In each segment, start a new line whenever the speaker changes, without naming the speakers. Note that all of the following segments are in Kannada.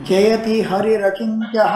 जयति हरिरचिन्त्यः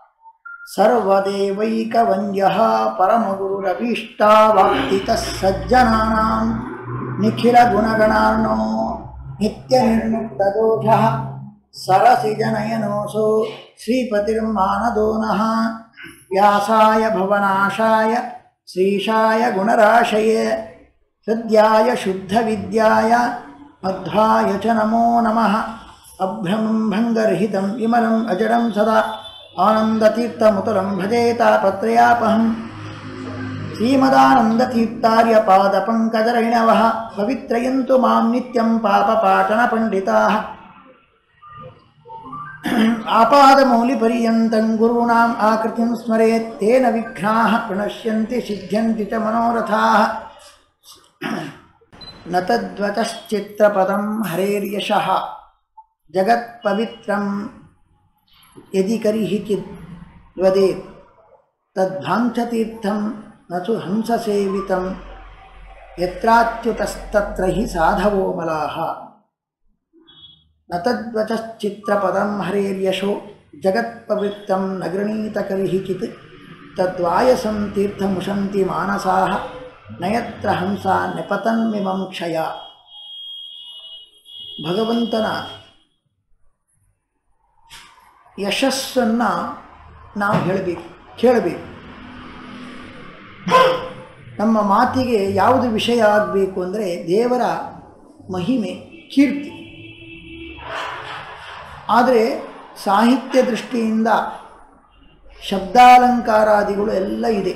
सर्वदेवैकवन्द्यः परमगुरुरभीष्टावाप्तितः सज्जनानां निखिलगुणगणार्णो नित्यनिर्मुक्तदोषः सरसिजनयनोऽसौ श्रीपतिर्मानदो नः व्यासाय भवनाशाय श्रीशाय गुणराशये हृद्याय शुद्धविद्याय मध्वाय च नमो नमः। अभ्रमं भङ्गरहितं विमलं अजडं सदा आनन्दतीर्थमुतुलं भजे तापत्रयापहं श्रीमदानन्दतीर्थार्यपादपङ्कजरेणवः पवित्रयन्तु मां नित्यं पापपाटनपण्डिताः आपादमौलिपर्यन्तं गुरूणाम् आकृतिं स्मरेत् तेन विघ्नाः प्रणश्यन्ति सिद्ध्यन्ति च मनोरथाः। न तद्वचश्चित्रपदं हरेर्यशः जगत्पवित्रं यदि करिहिचित् वदेत् तद्भाङ्क्षतीर्थं न तु हंससेवितं यत्राच्युतस्तत्र हि साधवो मलाः। न तद्वचश्चित्रपदं हरेर्यशो जगत्पवित्रं न गृणीत करिहिचित् तद्वायसं तीर्थमुशन्ति मानसाः न यत्र हंसा निपतन्मिमं क्षया। ಭಗವಂತನ ಯಶಸ್ಸನ್ನು ನಾವು ಹೇಳಬೇಕು, ಕೇಳಬೇಕು. ನಮ್ಮ ಮಾತಿಗೆ ಯಾವುದು ವಿಷಯ ಆಗಬೇಕು ಅಂದರೆ ದೇವರ ಮಹಿಮೆ, ಕೀರ್ತಿ. ಆದರೆ ಸಾಹಿತ್ಯ ದೃಷ್ಟಿಯಿಂದ ಶಬ್ದಾಲಂಕಾರಾದಿಗಳು ಎಲ್ಲ ಇದೆ.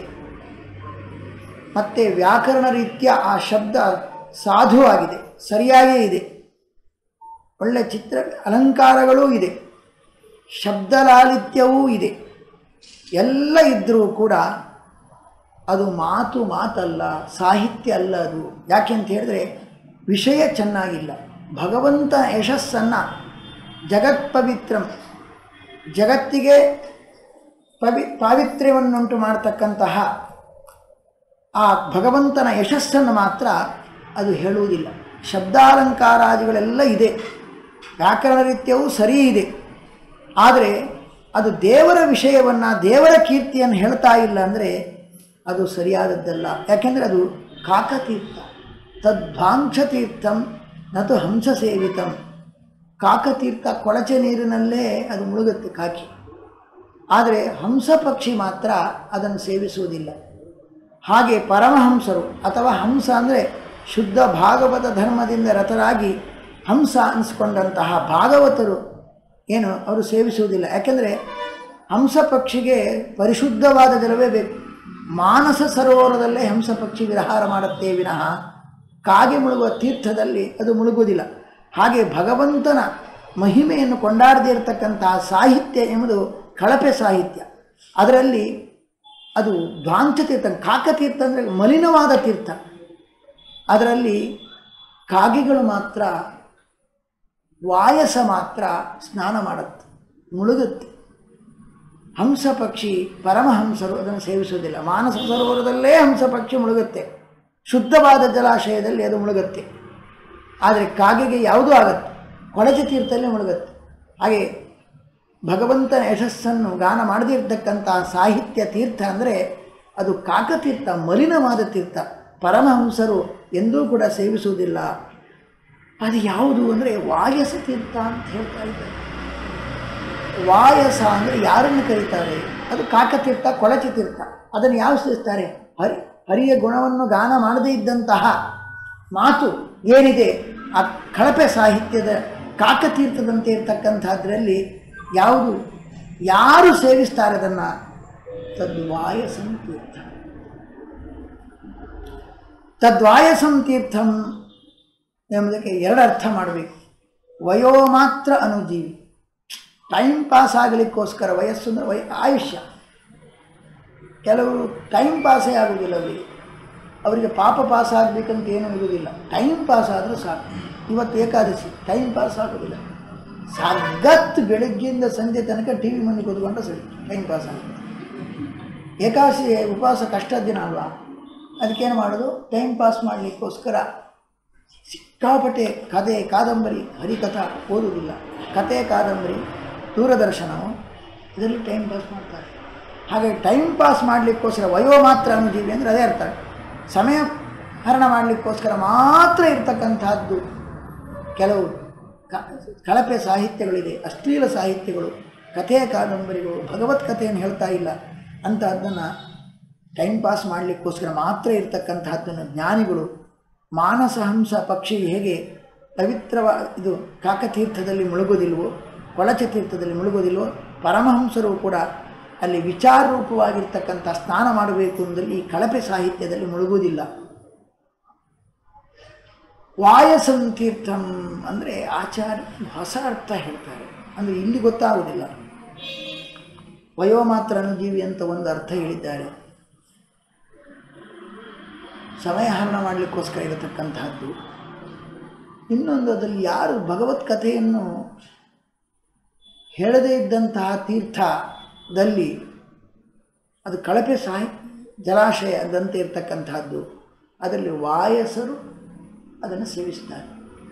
ಮತ್ತು ವ್ಯಾಕರಣ ರೀತ್ಯ ಆ ಶಬ್ದ ಸಾಧುವಾಗಿದೆ, ಸರಿಯಾಗೇ ಇದೆ. ಒಳ್ಳೆ ಚಿತ್ರ ಅಲಂಕಾರಗಳೂ ಇದೆ, ಶಬ್ದಲಾಲಿತ್ಯವೂ ಇದೆ. ಎಲ್ಲ ಇದ್ದರೂ ಕೂಡ ಅದು ಮಾತಲ್ಲ, ಸಾಹಿತ್ಯ ಅಲ್ಲ ಅದು. ಯಾಕೆ ಅಂತ ಹೇಳಿದ್ರೆ ವಿಷಯ ಚೆನ್ನಾಗಿಲ್ಲ. ಭಗವಂತ ಯಶಸ್ಸನ್ನು ಜಗತ್ಪವಿತ್ರಂ, ಜಗತ್ತಿಗೆ ಪಾವಿತ್ರ್ಯವನ್ನುಂಟು ಮಾಡತಕ್ಕಂತಹ ಆ ಭಗವಂತನ ಯಶಸ್ಸನ್ನು ಮಾತ್ರ ಅದು ಹೇಳುವುದಿಲ್ಲ. ಶಬ್ದಾಲಂಕಾರಾದಿಗಳೆಲ್ಲ ಇದೆ, ವ್ಯಾಕರಣ ರೀತ್ಯವೂ ಸರಿ ಇದೆ. ಆದರೆ ಅದು ದೇವರ ವಿಷಯವನ್ನು, ದೇವರ ಕೀರ್ತಿಯನ್ನು ಹೇಳ್ತಾ ಇಲ್ಲ ಅಂದರೆ ಅದು ಸರಿಯಾದದ್ದಲ್ಲ. ಯಾಕೆಂದರೆ ಅದು ಕಾಕತೀರ್ಥ. ತದ್ವಾಂಕ್ಷತೀರ್ಥಂ ನತು ಹಂಸ ಸೇವಿತಂ. ಕಾಕತೀರ್ಥ ಕೊಳಚೆ ನೀರಿನಲ್ಲೇ ಅದು ಮುಳುಗುತ್ತೆ, ಕಾಕಿ. ಆದರೆ ಹಂಸ ಪಕ್ಷಿ ಮಾತ್ರ ಅದನ್ನು ಸೇವಿಸುವುದಿಲ್ಲ. ಹಾಗೆ ಪರಮಹಂಸರು ಅಥವಾ ಹಂಸ ಅಂದರೆ ಶುದ್ಧ ಭಾಗವತ ಧರ್ಮದಿಂದ ರತರಾಗಿ ಹಂಸ ಅನಿಸ್ಕೊಂಡಂತಹ ಭಾಗವತರು ಏನು ಅವರು ಸೇವಿಸುವುದಿಲ್ಲ. ಯಾಕೆಂದರೆ ಹಂಸ ಪಕ್ಷಿಗೆ ಪರಿಶುದ್ಧವಾದ ಜಲವೇ ಬೇಕು. ಮಾನಸ ಸರೋವರದಲ್ಲೇ ಹಂಸ ಪಕ್ಷಿ ವಿಹಾರ ಮಾಡುತ್ತೇ ವಿನಃ ಕಾಗೆ ಮುಳುಗುವ ತೀರ್ಥದಲ್ಲಿ ಅದು ಮುಳುಗುವುದಿಲ್ಲ. ಹಾಗೆ ಭಗವಂತನ ಮಹಿಮೆಯನ್ನು ಕೊಂಡಾಡದೇ ಇರತಕ್ಕಂತಹ ಸಾಹಿತ್ಯ ಎಂಬುದು ಕಳಪೆ ಸಾಹಿತ್ಯ. ಅದರಲ್ಲಿ ಅದು ಧ್ವಾಂಚತೀರ್ಥ, ಕಾಕತೀರ್ಥ ಅಂದರೆ ಮಲಿನವಾದ ತೀರ್ಥ. ಅದರಲ್ಲಿ ಕಾಗೆಗಳು ಮಾತ್ರ, ವಾಯಸ ಮಾತ್ರ ಸ್ನಾನ ಮಾಡುತ್ತೆ, ಮುಳುಗುತ್ತೆ. ಹಂಸ ಪಕ್ಷಿ, ಪರಮಹಂಸರು ಅದನ್ನು ಸೇವಿಸುವುದಿಲ್ಲ. ಮಾನಸ ಸರೋವರದಲ್ಲೇ ಹಂಸ ಪಕ್ಷಿ ಮುಳುಗುತ್ತೆ, ಶುದ್ಧವಾದ ಜಲಾಶಯದಲ್ಲಿ ಅದು ಮುಳುಗುತ್ತೆ. ಆದರೆ ಕಾಗೆಗೆ ಯಾವುದೂ ಆಗತ್ತೆ, ಕೊಳಚೆ ತೀರ್ಥದಲ್ಲಿ ಮುಳುಗುತ್ತೆ. ಹಾಗೆ ಭಗವಂತನ ಯಶಸ್ಸನ್ನು ಗಾನ ಮಾಡದೇ ಇರತಕ್ಕಂತಹ ಸಾಹಿತ್ಯ ತೀರ್ಥ ಅಂದರೆ ಅದು ಕಾಕತೀರ್ಥ, ಮಲಿನವಾದ ತೀರ್ಥ. ಪರಮಹಂಸರು ಎಂದೂ ಕೂಡ ಸೇವಿಸುವುದಿಲ್ಲ. ಅದು ಯಾವುದು ಅಂದರೆ ವಾಯಸ ತೀರ್ಥ ಅಂತ ಹೇಳ್ತಾ ಇದ್ದಾರೆ. ವಾಯಸ ಅಂದರೆ ಯಾರನ್ನು ಕರೀತಾರೆ? ಅದು ಕಾಕತೀರ್ಥ, ಕೊಳಚೆ ತೀರ್ಥ. ಅದನ್ನು ಯಾವ ಸೇರಿಸ್ತಾರೆ? ಹರಿಯ ಗುಣವನ್ನು ಗಾನ ಮಾಡದೇ ಇದ್ದಂತಹ ಮಾತು ಏನಿದೆ ಆ ಕಳಪೆ ಸಾಹಿತ್ಯದ ಕಾಕತೀರ್ಥದಂತೆ ಇರ್ತಕ್ಕಂಥದ್ರಲ್ಲಿ ಯಾವುದು, ಯಾರು ಸೇವಿಸ್ತಾರೆ ಅದನ್ನು? ತದ್ವಾಯಸಂ ತೀರ್ಥ. ತದ್ವಾಯಸಂ ತೀರ್ಥಂ ಎಂಬುದಕ್ಕೆ ಎರಡು ಅರ್ಥ ಮಾಡಬೇಕು. ವಯೋ ಮಾತ್ರ ಅನುಜೀವಿ. ಟೈಮ್ ಪಾಸ್ ಆಗಲಿಕ್ಕೋಸ್ಕರ, ವಯಸ್ಸು ಅಂದರೆ ಆಯುಷ್ಯ. ಕೆಲವರು ಟೈಮ್ ಪಾಸೇ ಆಗೋದಿಲ್ಲ ಅವರಿಗೆ ಪಾಪ ಪಾಸ್ ಆಗಬೇಕಂತ ಏನೂ ಇರುವುದಿಲ್ಲ. ಟೈಮ್ ಪಾಸ್ ಆದರೂ ಸಾಕು. ಇವತ್ತು ಏಕಾದಶಿ, ಟೈಮ್ ಪಾಸ್ ಆಗೋದಿಲ್ಲ. ಸಗತ್ತು ಬೆಳಗ್ಗಿಂದ ಸಂಜೆ ತನಕ ಟಿ ವಿ ಮುಂದೆ ಕೂತ್ಕೊಂಡ್ರೆ ಸರಿ, ಟೈಮ್ ಪಾಸ್ ಆಗುತ್ತೆ. ಏಕಾದಶಿ ಉಪವಾಸ ಕಷ್ಟದ ದಿನ ಅಲ್ವಾ, ಅದಕ್ಕೇನು ಮಾಡೋದು? ಟೈಮ್ ಪಾಸ್ ಮಾಡಲಿಕ್ಕೋಸ್ಕರ ಸಿಕ್ಕಾಪಟ್ಟೆ ಕಥೆ ಕಾದಂಬರಿ ಹರಿಕಥಾ ಓದುವುದಿಲ್ಲ. ಕತೆ ಕಾದಂಬರಿ ದೂರದರ್ಶನವು, ಇದರಲ್ಲಿ ಟೈಮ್ ಪಾಸ್ ಮಾಡ್ತಾರೆ. ಹಾಗೆ ಟೈಮ್ ಪಾಸ್ ಮಾಡಲಿಕ್ಕೋಸ್ಕರ ವಯೋ ಮಾತ್ರ ಅನುಜೀವಿ ಅಂದರೆ ಅದೇ ಅರ್ಥ. ಸಮಯ ಹರಣ ಮಾಡಲಿಕ್ಕೋಸ್ಕರ ಮಾತ್ರ ಇರ್ತಕ್ಕಂಥದ್ದು ಕೆಲವು ಕಳಪೆ ಸಾಹಿತ್ಯಗಳಿದೆ, ಅಶ್ಲೀಲ ಸಾಹಿತ್ಯಗಳು, ಕಥೆಯ ಕಾದಂಬರಿಗಳು, ಭಗವತ್ಕಥೆಯನ್ನು ಹೇಳ್ತಾ ಇಲ್ಲ ಅಂತಹದ್ದನ್ನು ಟೈಮ್ ಪಾಸ್ ಮಾಡಲಿಕ್ಕೋಸ್ಕರ ಮಾತ್ರ ಇರ್ತಕ್ಕಂಥದ್ದನ್ನು ಜ್ಞಾನಿಗಳು ಮಾನಸ ಹಂಸ ಪಕ್ಷಿ ಹೇಗೆ ಇದು ಕಾಕತೀರ್ಥದಲ್ಲಿ ಮುಳುಗೋದಿಲ್ವೋ, ಕೊಳಚತೀರ್ಥದಲ್ಲಿ ಮುಳುಗೋದಿಲ್ವೋ, ಪರಮಹಂಸರು ಕೂಡ ಅಲ್ಲಿ ವಿಚಾರ ರೂಪವಾಗಿರ್ತಕ್ಕಂಥ ಸ್ನಾನ ಮಾಡಬೇಕು ಅಂದರೆ ಈ ಕಳಪೆ ಸಾಹಿತ್ಯದಲ್ಲಿ ಮುಳುಗುವುದಿಲ್ಲ. ವಾಯಸಂತೀರ್ಥಂ ಅಂದರೆ ಆಚಾರ್ಯ ಹೊಸ ಅರ್ಥ ಹೇಳ್ತಾರೆ, ಅಂದರೆ ಇಲ್ಲಿ ಗೊತ್ತಾಗುವುದಿಲ್ಲ. ವಯೋಮಾತ್ರ ಅನುಜೀವಿ ಅಂತ ಒಂದು ಅರ್ಥ ಹೇಳಿದ್ದಾರೆ, ಸಮಯ ಹರಣ ಮಾಡಲಿಕ್ಕೋಸ್ಕರ ಇರತಕ್ಕಂತಹದ್ದು. ಇನ್ನೊಂದು ಅದರಲ್ಲಿ ಯಾರು ಭಗವತ್ಕಥೆಯನ್ನು ಹೇಳದೇ ಇದ್ದಂತಹ ತೀರ್ಥದಲ್ಲಿ ಅದು ಕಳಪೆ ಜಲಾಶಯದಂತೆ ಇರತಕ್ಕಂತಹದ್ದು, ಅದರಲ್ಲಿ ವಾಯಸರು ಅದನ್ನು ಸೇವಿಸ್ತಾರೆ.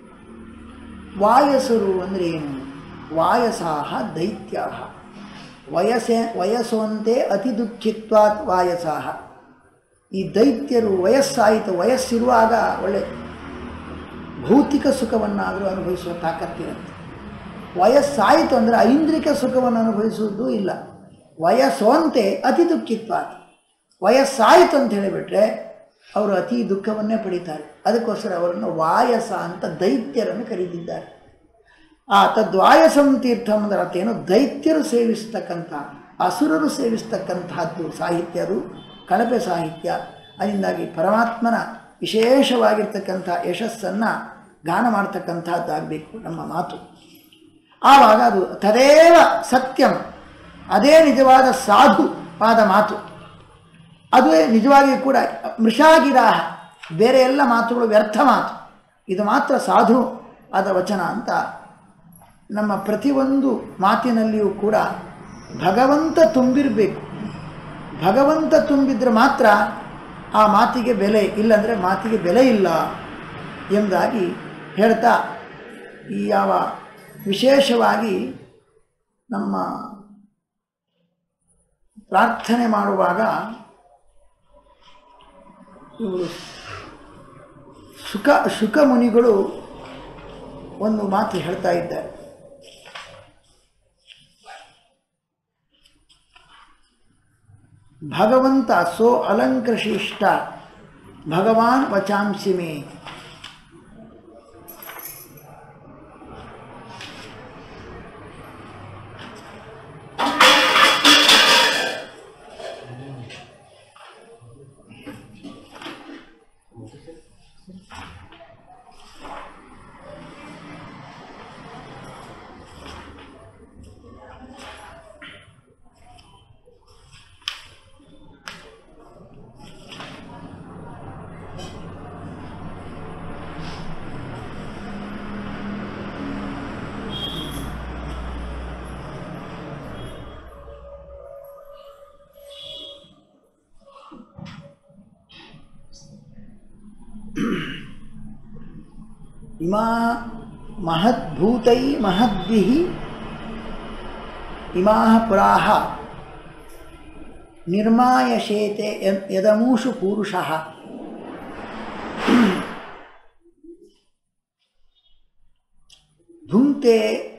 ವಾಯಸರು ಅಂದರೆ ಏನು? ವಾಯಸಾಹ ದೈತ್ಯಾಹ ವಯಸ್ಸೋಂತೆ ಅತಿ ದುಃಖಿತ್ವಾತ್ ವಾಯಸಾಹ. ಈ ದೈತ್ಯರು ವಯಸ್ಸಾಯಿತು, ವಯಸ್ಸಿರುವಾಗ ಒಳ್ಳೆ ಭೌತಿಕ ಸುಖವನ್ನಾದರೂ ಅನುಭವಿಸುವ ತಾಕತ್ತಿರುತ್ತೆ. ವಯಸ್ಸಾಯಿತು ಅಂದರೆ ಐಂದ್ರಿಕ ಸುಖವನ್ನು ಅನುಭವಿಸುವುದೂ ಇಲ್ಲ. ವಯಸ್ಸೋಂತೆ ಅತಿ ದುಃಖಿತ್ವಾತ್, ವಯಸ್ಸಾಯಿತು ಅಂತ ಹೇಳಿಬಿಟ್ರೆ ಅವರು ಅತಿ ದುಃಖವನ್ನೇ ಪಡೀತಾರೆ. ಅದಕ್ಕೋಸ್ಕರ ಅವರನ್ನು ವಾಯಸ ಅಂತ ದೈತ್ಯರನ್ನು ಕರೀತಿದ್ದಾರೆ. ತದ್ವಾಯಸಂ ತೀರ್ಥಂ ಅಂದರೆ ಅರ್ಥೇನು? ದೈತ್ಯರು ಸೇವಿಸ್ತಕ್ಕಂಥ, ಅಸುರರು ಸೇವಿಸ್ತಕ್ಕಂತಹದ್ದು ಸಾಹಿತ್ಯ, ಅದು ಕಳಪೆ ಸಾಹಿತ್ಯ. ಅದರಿಂದಾಗಿ ಪರಮಾತ್ಮನ ವಿಶೇಷವಾಗಿರ್ತಕ್ಕಂಥ ಯಶಸ್ಸನ್ನು ಗಾನ ಮಾಡ್ತಕ್ಕಂಥದ್ದಾಗಬೇಕು ನಮ್ಮ ಮಾತು. ಆವಾಗ ಅದು ತದೇವ ಸತ್ಯಂ, ಅದೇ ನಿಜವಾದ ಸಾಧುವಾದ ಮಾತು, ಅದುವೇ ನಿಜವಾಗಿ ಕೂಡ ಮೃಷಾಗಿರಾಹ, ಬೇರೆ ಎಲ್ಲ ಮಾತುಗಳು ವ್ಯರ್ಥ ಮಾತು, ಇದು ಮಾತ್ರ ಸಾಧು ಆದ ವಚನ ಅಂತ. ನಮ್ಮ ಪ್ರತಿಯೊಂದು ಮಾತಿನಲ್ಲಿಯೂ ಕೂಡ ಭಗವಂತ ತುಂಬಿರಬೇಕು. ಭಗವಂತ ತುಂಬಿದ್ರೆ ಮಾತ್ರ ಆ ಮಾತಿಗೆ ಬೆಲೆ, ಇಲ್ಲಂದರೆ ಮಾತಿಗೆ ಬೆಲೆ ಇಲ್ಲ ಎಂಬುದಾಗಿ ಹೇಳ್ತಾ, ಈ ಯಾವ ವಿಶೇಷವಾಗಿ ನಮ್ಮ ಪ್ರಾರ್ಥನೆ ಮಾಡುವಾಗ ಇವರು ಶುಕ ಮುನಿಗಳು ಒಂದು ಮಾತು ಹೇಳ್ತಾ ಇದ್ದಾರೆ. ಭಗವಂತ ಸೋ ಅಲಂಕೃಶಿಷ್ಟ ಭಗವಾನ್ ವಚಾಂಸಿ ಮೇ. ಇಮಾ ಮಹದ್ಭೂತೈ ಮಹದ್ಭಿಃ ಇಮಾಃ ಪುರಾಃ ನಿರ್ಮಾಯಶೇತೆ ಯದಮೂಷು ಪೂರುಷಃ. ಭುಂಕ್ತೆ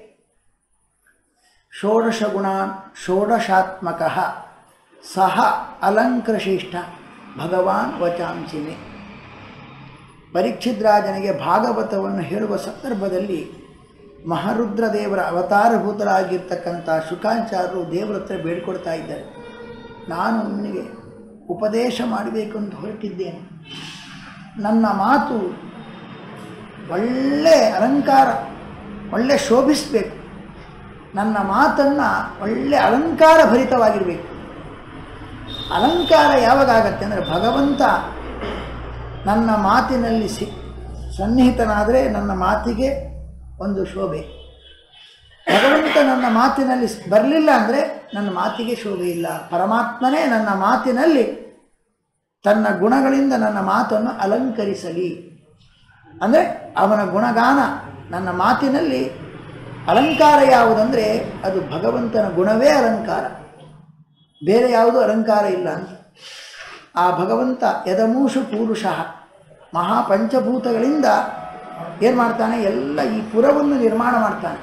ಷೋಡಶಗುಣಾನ್ ಷೋಡಶಾತ್ಮಕಃ ಸಹ ಅಲಂಕೃಶಿಷ್ಟ ಭಗವಾನ್ ವಚಾಂಸಿ ಮೇ. ಪರೀಕ್ಷಿತ್ ರಾಜನಿಗೆ ಭಾಗವತವನ್ನು ಹೇಳುವ ಸಂದರ್ಭದಲ್ಲಿ ಮಹಾರುದ್ರ ದೇವರ ಅವತಾರಭೂತರಾಗಿರ್ತಕ್ಕಂಥ ಶುಕಾಚಾರ್ಯರು ದೇವರ ಹತ್ರ ಬೇಡ್ಕೊಡ್ತಾ ಇದ್ದಾರೆ, ನಾನು ನಿನಗೆ ಉಪದೇಶ ಮಾಡಬೇಕು ಅಂತ ಹೊರಟಿದ್ದೇನೆ, ನನ್ನ ಮಾತು ಒಳ್ಳೆ ಅಲಂಕಾರ, ಒಳ್ಳೆ ಶೋಭಿಸಬೇಕು, ನನ್ನ ಮಾತನ್ನು ಒಳ್ಳೆ ಅಲಂಕಾರ ಭರಿತವಾಗಿರಬೇಕು. ಅಲಂಕಾರ ಯಾವಾಗತ್ತೆ ಅಂದರೆ ಭಗವಂತ ನನ್ನ ಮಾತಿನಲ್ಲಿ ಸನ್ನಿಹಿತನಾದರೆ ನನ್ನ ಮಾತಿಗೆ ಒಂದು ಶೋಭೆ. ಭಗವಂತ ನನ್ನ ಮಾತಿನಲ್ಲಿ ಬರಲಿಲ್ಲ ಅಂದರೆ ನನ್ನ ಮಾತಿಗೆ ಶೋಭೆ ಇಲ್ಲ. ಪರಮಾತ್ಮನೇ ನನ್ನ ಮಾತಿನಲ್ಲಿ ತನ್ನ ಗುಣಗಳಿಂದ ನನ್ನ ಮಾತನ್ನು ಅಲಂಕರಿಸಲಿ, ಅಂದರೆ ಅವನ ಗುಣಗಾನ ನನ್ನ ಮಾತಿನಲ್ಲಿ ಅಲಂಕಾರ ಯಾವುದಂದರೆ ಅದು ಭಗವಂತನ ಗುಣವೇ ಅಲಂಕಾರ, ಬೇರೆ ಯಾವುದು ಅಲಂಕಾರ ಇಲ್ಲ ಅಂತ. ಆ ಭಗವಂತ ಯದಮೂಷು ಪೂರುಷಃ ಮಹಾಪಂಚಭೂತಗಳಿಂದ ಏನು ಮಾಡ್ತಾನೆ, ಎಲ್ಲ ಈ ಪುರವನ್ನು ನಿರ್ಮಾಣ ಮಾಡ್ತಾನೆ.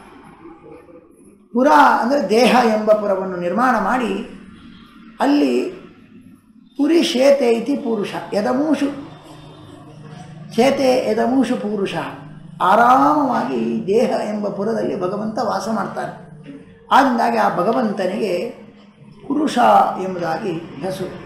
ಪುರ ಅಂದರೆ ದೇಹ ಎಂಬ ಪುರವನ್ನು ನಿರ್ಮಾಣ ಮಾಡಿ ಅಲ್ಲಿ ಪುರಿ ಶೇತೆ ಇತಿ ಪುರುಷ ಯದಮೂಷು ಶೇತೆ ಯದಮೂಷು ಪುರುಷ, ಆರಾಮವಾಗಿ ಈ ದೇಹ ಎಂಬ ಪುರದಲ್ಲಿ ಭಗವಂತ ವಾಸ ಮಾಡ್ತಾನೆ. ಆದ್ದರಿಂದಾಗಿ ಆ ಭಗವಂತನಿಗೆ ಪುರುಷ ಎಂಬುದಾಗಿ ಹೆಸರು.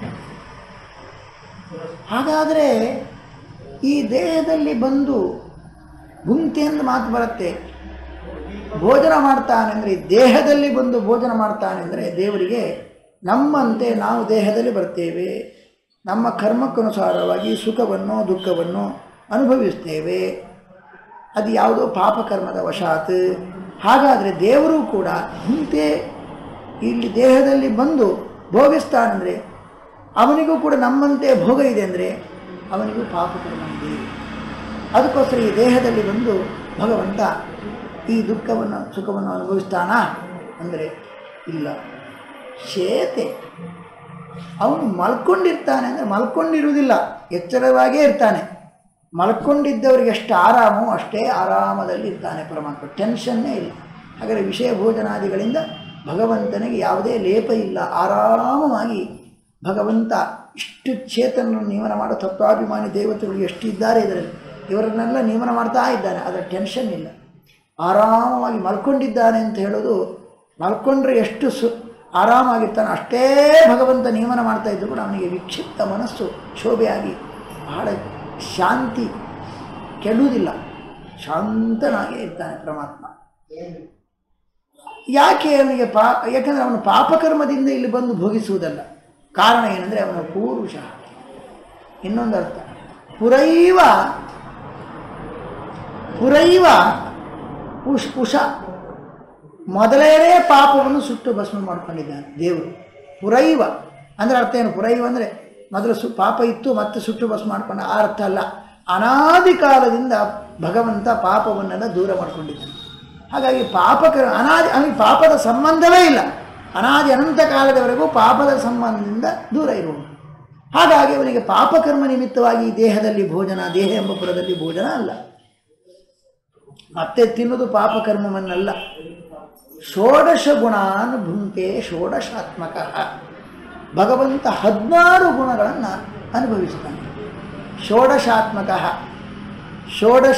ಹಾಗಾದರೆ ಈ ದೇಹದಲ್ಲಿ ಬಂದು ಭುಂಕ್ತಿ ಎಂದು ಮಾತು ಬರುತ್ತೆ. ಭೋಜನ ಮಾಡ್ತಾನೆಂದರೆ ದೇಹದಲ್ಲಿ ಬಂದು ಭೋಜನ ಮಾಡ್ತಾನೆಂದರೆ ದೇವರಿಗೆ ನಮ್ಮಂತೆ ನಾವು ದೇಹದಲ್ಲಿ ಬರ್ತೇವೆ, ನಮ್ಮ ಕರ್ಮಕ್ಕನುಸಾರವಾಗಿ ಸುಖವನ್ನು ದುಃಖವನ್ನು ಅನುಭವಿಸ್ತೇವೆ. ಅದು ಯಾವುದೋ ಪಾಪಕರ್ಮದ ವಶಾತ್. ಹಾಗಾದರೆ ದೇವರು ಕೂಡ ಇಂತೆ ಇಲ್ಲಿ ದೇಹದಲ್ಲಿ ಬಂದು ಭೋಗಿಸ್ತಾನೆಂದರೆ ಅವನಿಗೂ ಕೂಡ ನಮ್ಮಂತೆ ಭೋಗ ಇದೆ ಅಂದರೆ ಅವನಿಗೂ ಪಾಪಕರ್ಮ ಇದೆ. ಅದಕ್ಕೋಸ್ಕರ ಈ ದೇಹದಲ್ಲಿ ಬಂದು ಭಗವಂತ ಈ ದುಃಖವನ್ನು ಸುಖವನ್ನು ಅನುಭವಿಸ್ತಾನಾ ಅಂದರೆ ಇಲ್ಲ. ಶೇತೆ ಅವನು ಮಲ್ಕೊಂಡಿರ್ತಾನೆ ಅಂದರೆ ಮಲ್ಕೊಂಡಿರುವುದಿಲ್ಲ, ಎಚ್ಚರವಾಗಿಯೇ ಇರ್ತಾನೆ. ಮಲ್ಕೊಂಡಿದ್ದವರಿಗೆ ಎಷ್ಟು ಆರಾಮೋ ಅಷ್ಟೇ ಆರಾಮದಲ್ಲಿ ಇರ್ತಾನೆ ಪರಮಾತ್ಮ, ಟೆನ್ಷನ್ನೇ ಇಲ್ಲ. ಹಾಗಾದರೆ ವಿಷಯ ಭೋಜನಾದಿಗಳಿಂದ ಭಗವಂತನಿಗೆ ಯಾವುದೇ ಲೇಪ ಇಲ್ಲ, ಆರಾಮವಾಗಿ ಭಗವಂತ ಇಷ್ಟು ಚೇತನನ್ನು ನಿಯಮನ ಮಾಡೋ ತತ್ವಾಭಿಮಾನಿ ದೇವತೆಗಳು ಎಷ್ಟು ಇದ್ದಾರೆ ಇದರಲ್ಲಿ, ಇವರನ್ನೆಲ್ಲ ನಿಯಮನ ಮಾಡ್ತಾ ಇದ್ದಾನೆ. ಅದರ ಟೆನ್ಷನ್ ಇಲ್ಲ, ಆರಾಮವಾಗಿ ಮಲ್ಕೊಂಡಿದ್ದಾನೆ ಅಂತ ಹೇಳೋದು. ಮಲ್ಕೊಂಡ್ರೆ ಎಷ್ಟು ಆರಾಮಾಗಿರ್ತಾನೆ ಅಷ್ಟೇ ಭಗವಂತ ನಿಯಮನ ಮಾಡ್ತಾ ಇದ್ದು ಕೂಡ ಅವನಿಗೆ ವಿಕ್ಷಿಪ್ತ ಮನಸ್ಸು ಶೋಭೆಯಾಗಿ ಬಹಳ ಶಾಂತಿ ಕೆಡುವುದಿಲ್ಲ, ಶಾಂತನಾಗೇ ಇರ್ತಾನೆ ಪರಮಾತ್ಮ. ಯಾಕೆ ಅವನಿಗೆ ಯಾಕಂದರೆ ಅವನು ಪಾಪಕರ್ಮದಿಂದ ಇಲ್ಲಿ ಬಂದು ಭೋಗಿಸುವುದಲ್ಲ. ಕಾರಣ ಏನಂದರೆ ಅವನ ಪೂರುಷ. ಇನ್ನೊಂದು ಅರ್ಥ ಪುರೈವ ಉಷ, ಮೊದಲೇನೇ ಪಾಪವನ್ನು ಸುಟ್ಟು ಭಸ್ಮ ಮಾಡ್ಕೊಂಡಿದ್ದಾನೆ ದೇವರು. ಪುರೈವ ಅಂದರೆ ಅರ್ಥ ಏನು? ಪುರೈವ ಅಂದರೆ ಮೊದಲು ಪಾಪ ಇತ್ತು ಮತ್ತೆ ಸುಟ್ಟು ಭಸ್ಮ ಮಾಡ್ಕೊಂಡ, ಆ ಅರ್ಥ ಅಲ್ಲ. ಅನಾದಿ ಕಾಲದಿಂದ ಭಗವಂತ ಪಾಪವನ್ನೆಲ್ಲ ದೂರ ಮಾಡ್ಕೊಂಡಿದ್ದಾನೆ. ಹಾಗಾಗಿ ಅವನಿಗೆ ಪಾಪದ ಸಂಬಂಧವೇ ಇಲ್ಲ. ಅನಾದಿ ಅನಂತ ಕಾಲದವರೆಗೂ ಪಾಪದ ಸಂಬಂಧದಿಂದ ದೂರ ಇರುವನು. ಹಾಗಾಗಿ ಅವನಿಗೆ ಪಾಪಕರ್ಮ ನಿಮಿತ್ತವಾಗಿ ದೇಹದಲ್ಲಿ ಭೋಜನ, ದೇಹ ಎಂಬ ಪುರದಲ್ಲಿ ಭೋಜನ ಅಲ್ಲ. ಮತ್ತೆ ತಿನ್ನುವುದು ಪಾಪಕರ್ಮವನ್ನಲ್ಲ. ಷೋಡಶ ಗುಣಾನ್ ಭುಂಕ್ತೆ ಷೋಡಶಾತ್ಮಕ. ಭಗವಂತ 16 ಗುಣಗಳನ್ನು ಅನುಭವಿಸ್ತಾನೆ. ಷೋಡಶಾತ್ಮಕ, ಷೋಡಶ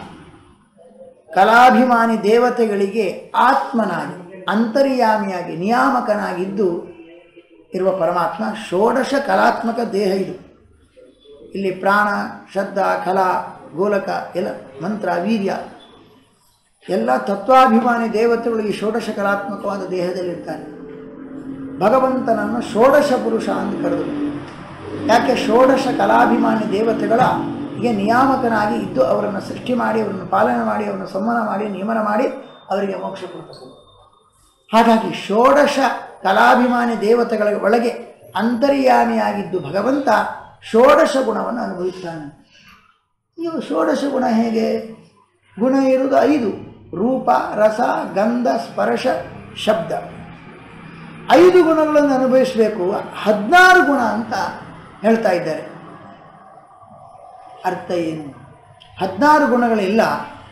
ಕಲಾಭಿಮಾನಿ ದೇವತೆಗಳಿಗೆ ಆತ್ಮನಾಗಿ ಅಂತರ್ಯಾಮಿಯಾಗಿ ನಿಯಾಮಕನಾಗಿದ್ದು ಇರುವ ಪರಮಾತ್ಮ ಷೋಡಶ ಕಲಾತ್ಮಕ ದೇಹ ಇದು. ಇಲ್ಲಿ ಪ್ರಾಣ, ಶ್ರದ್ಧಾ, ಕಲಾ, ಗೋಲಕ ಎಲ್ಲ ಮಂತ್ರ, ವೀರ್ಯ ಎಲ್ಲ ತತ್ವಾಭಿಮಾನಿ ದೇವತೆಗಳಿಗೆ ಷೋಡಶ ಕಲಾತ್ಮಕವಾದ ದೇಹದಲ್ಲಿರ್ತಾರೆ. ಭಗವಂತನನ್ನು ಷೋಡಶ ಪುರುಷ ಅಂತ ಕರೆದರು. ಯಾಕೆ? ಷೋಡಶ ಕಲಾಭಿಮಾನಿ ದೇವತೆಗಳ ಹೀಗೆ ನಿಯಾಮಕನಾಗಿ ಇದ್ದು ಅವರನ್ನು ಸೃಷ್ಟಿ ಮಾಡಿ, ಅವರನ್ನು ಪಾಲನೆ ಮಾಡಿ, ಅವರನ್ನು ಸಂವಹನ ಮಾಡಿ, ನಿಯಮನ ಮಾಡಿ ಅವರಿಗೆ ಮೋಕ್ಷ ಕೊಡ್ತಾರೆ. ಹಾಗಾಗಿ ಷೋಡಶ ಕಲಾಭಿಮಾನಿ ದೇವತೆಗಳ ಒಳಗೆ ಅಂತರ್ಯಾಮಿಯಾಗಿದ್ದು ಭಗವಂತ ಷೋಡಶ ಗುಣವನ್ನು ಅನುಭವಿಸ್ತಾನೆ. ಇವು ಷೋಡಶ ಗುಣ ಹೇಗೆ? ಗುಣ ಇರುವುದು 5: ರೂಪ, ರಸ, ಗಂಧ, ಸ್ಪರ್ಶ, ಶಬ್ದ. 5 ಗುಣಗಳನ್ನು ಅನುಭವಿಸಬೇಕು. 16 ಗುಣ ಅಂತ ಹೇಳ್ತಾ ಇದ್ದಾರೆ. ಅರ್ಥ ಏನು? 16 ಗುಣಗಳಿಲ್ಲ,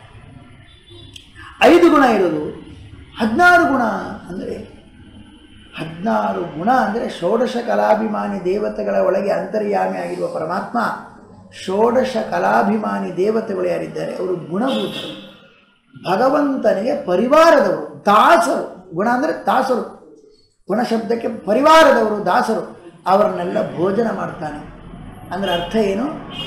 5 ಗುಣ ಇರೋದು. 16 ಗುಣ ಅಂದರೆ 16 ಗುಣ ಅಂದರೆ ಷೋಡಶ ಕಲಾಭಿಮಾನಿ ದೇವತೆಗಳ ಒಳಗೆ ಅಂತರ್ಯಾಮಿಯಾಗಿರುವ ಪರಮಾತ್ಮ ಷೋಡಶ ಕಲಾಭಿಮಾನಿ ದೇವತೆಗಳು ಯಾರಿದ್ದಾರೆ ಅವರು ಗುಣಭೂತರು, ಭಗವಂತನಿಗೆ ಪರಿವಾರದವರು, ದಾಸರು. ಗುಣ ಅಂದರೆ ದಾಸರು, ಗುಣಶಬ್ದಕ್ಕೆ ಪರಿವಾರದವರು, ದಾಸರು. ಅವರನ್ನೆಲ್ಲ ಭೋಜನ ಮಾಡ್ತಾನೆ. ಅಂದರೆ ಅರ್ಥ ಏನು?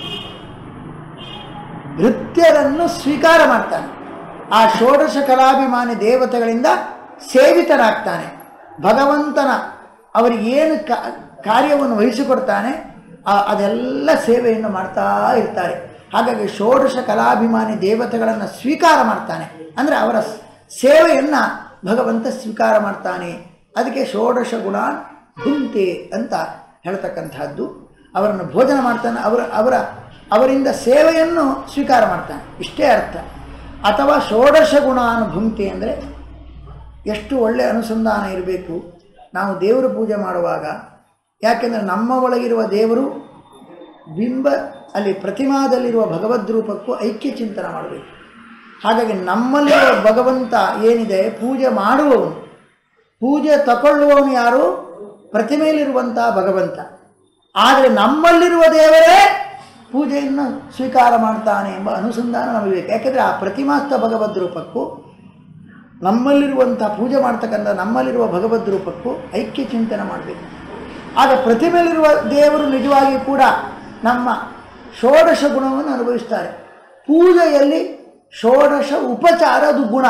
ಭೃತ್ಯರನ್ನು ಸ್ವೀಕಾರ ಮಾಡ್ತಾನೆ. ಆ ಷೋಡಶ ಕಲಾಭಿಮಾನಿ ದೇವತೆಗಳಿಂದ ಸೇವಿತರಾಗ್ತಾನೆ. ಭಗವಂತನ ಅವರಿಗೇನು ಕಾರ್ಯವನ್ನು ವಹಿಸಿಕೊಡ್ತಾನೆ ಅದೆಲ್ಲ ಸೇವೆಯನ್ನು ಮಾಡ್ತಾ ಇರ್ತಾರೆ. ಹಾಗಾಗಿ ಷೋಡಶ ಕಲಾಭಿಮಾನಿ ದೇವತೆಗಳನ್ನು ಸ್ವೀಕಾರ ಮಾಡ್ತಾನೆ. ಅಂದರೆ ಅವರ ಸೇವೆಯನ್ನು ಭಗವಂತ ಸ್ವೀಕಾರ ಮಾಡ್ತಾನೆ. ಅದಕ್ಕೆ ಷೋಡಶ ಗುಣ ಭುಂಕ್ತೆ ಅಂತ ಹೇಳ್ತಕ್ಕಂಥದ್ದು. ಅವರನ್ನು ಭೋಜನ ಮಾಡ್ತಾನೆ, ಅವರಿಂದ ಸೇವೆಯನ್ನು ಸ್ವೀಕಾರ ಮಾಡ್ತಾನೆ. ಇಷ್ಟೇ ಅರ್ಥ. ಅಥವಾ ಷೋಡಶ ಗುಣಾನುಭುಂಕ್ತಿ ಅಂದರೆ ಎಷ್ಟು ಒಳ್ಳೆಯ ಅನುಸಂಧಾನ ಇರಬೇಕು ನಾವು ದೇವರು ಪೂಜೆ ಮಾಡುವಾಗ. ಯಾಕೆಂದರೆ ನಮ್ಮ ಒಳಗಿರುವ ದೇವರು ಬಿಂಬ ಅಲ್ಲಿ ಪ್ರತಿಮಾದಲ್ಲಿರುವ ಭಗವದ್ ರೂಪಕ್ಕೂ ಐಕ್ಯ ಚಿಂತನೆ ಮಾಡಬೇಕು. ಹಾಗಾಗಿ ನಮ್ಮಲ್ಲಿರುವ ಭಗವಂತ ಏನಿದೆ ಪೂಜೆ ಮಾಡುವವನು, ಪೂಜೆ ತಗೊಳ್ಳುವವನು ಯಾರು? ಪ್ರತಿಮೆಯಲ್ಲಿರುವಂಥ ಭಗವಂತ. ಆದರೆ ನಮ್ಮಲ್ಲಿರುವ ದೇವರೇ ಪೂಜೆಯನ್ನು ಸ್ವೀಕಾರ ಮಾಡ್ತಾನೆ ಎಂಬ ಅನುಸಂಧಾನ ನಮಗೆ ಬೇಕು. ಯಾಕೆಂದರೆ ಆ ಪ್ರತಿಮಾಸ್ಥ ಭಗವದ್ ರೂಪಕ್ಕೂ ನಮ್ಮಲ್ಲಿರುವಂಥ ಪೂಜೆ ಮಾಡ್ತಕ್ಕಂಥ ನಮ್ಮಲ್ಲಿರುವ ಭಗವದ್ ರೂಪಕ್ಕೂ ಐಕ್ಯ ಚಿಂತನೆ ಮಾಡಬೇಕು. ಆಗ ಪ್ರತಿಮೆಯಲ್ಲಿರುವ ದೇವರು ನಿಜವಾಗಿ ಕೂಡ ನಮ್ಮ ಷೋಡಶ ಗುಣವನ್ನು ಅನುಭವಿಸ್ತಾರೆ. ಪೂಜೆಯಲ್ಲಿ ಷೋಡಶ ಉಪಚಾರ ಅದು ಗುಣ,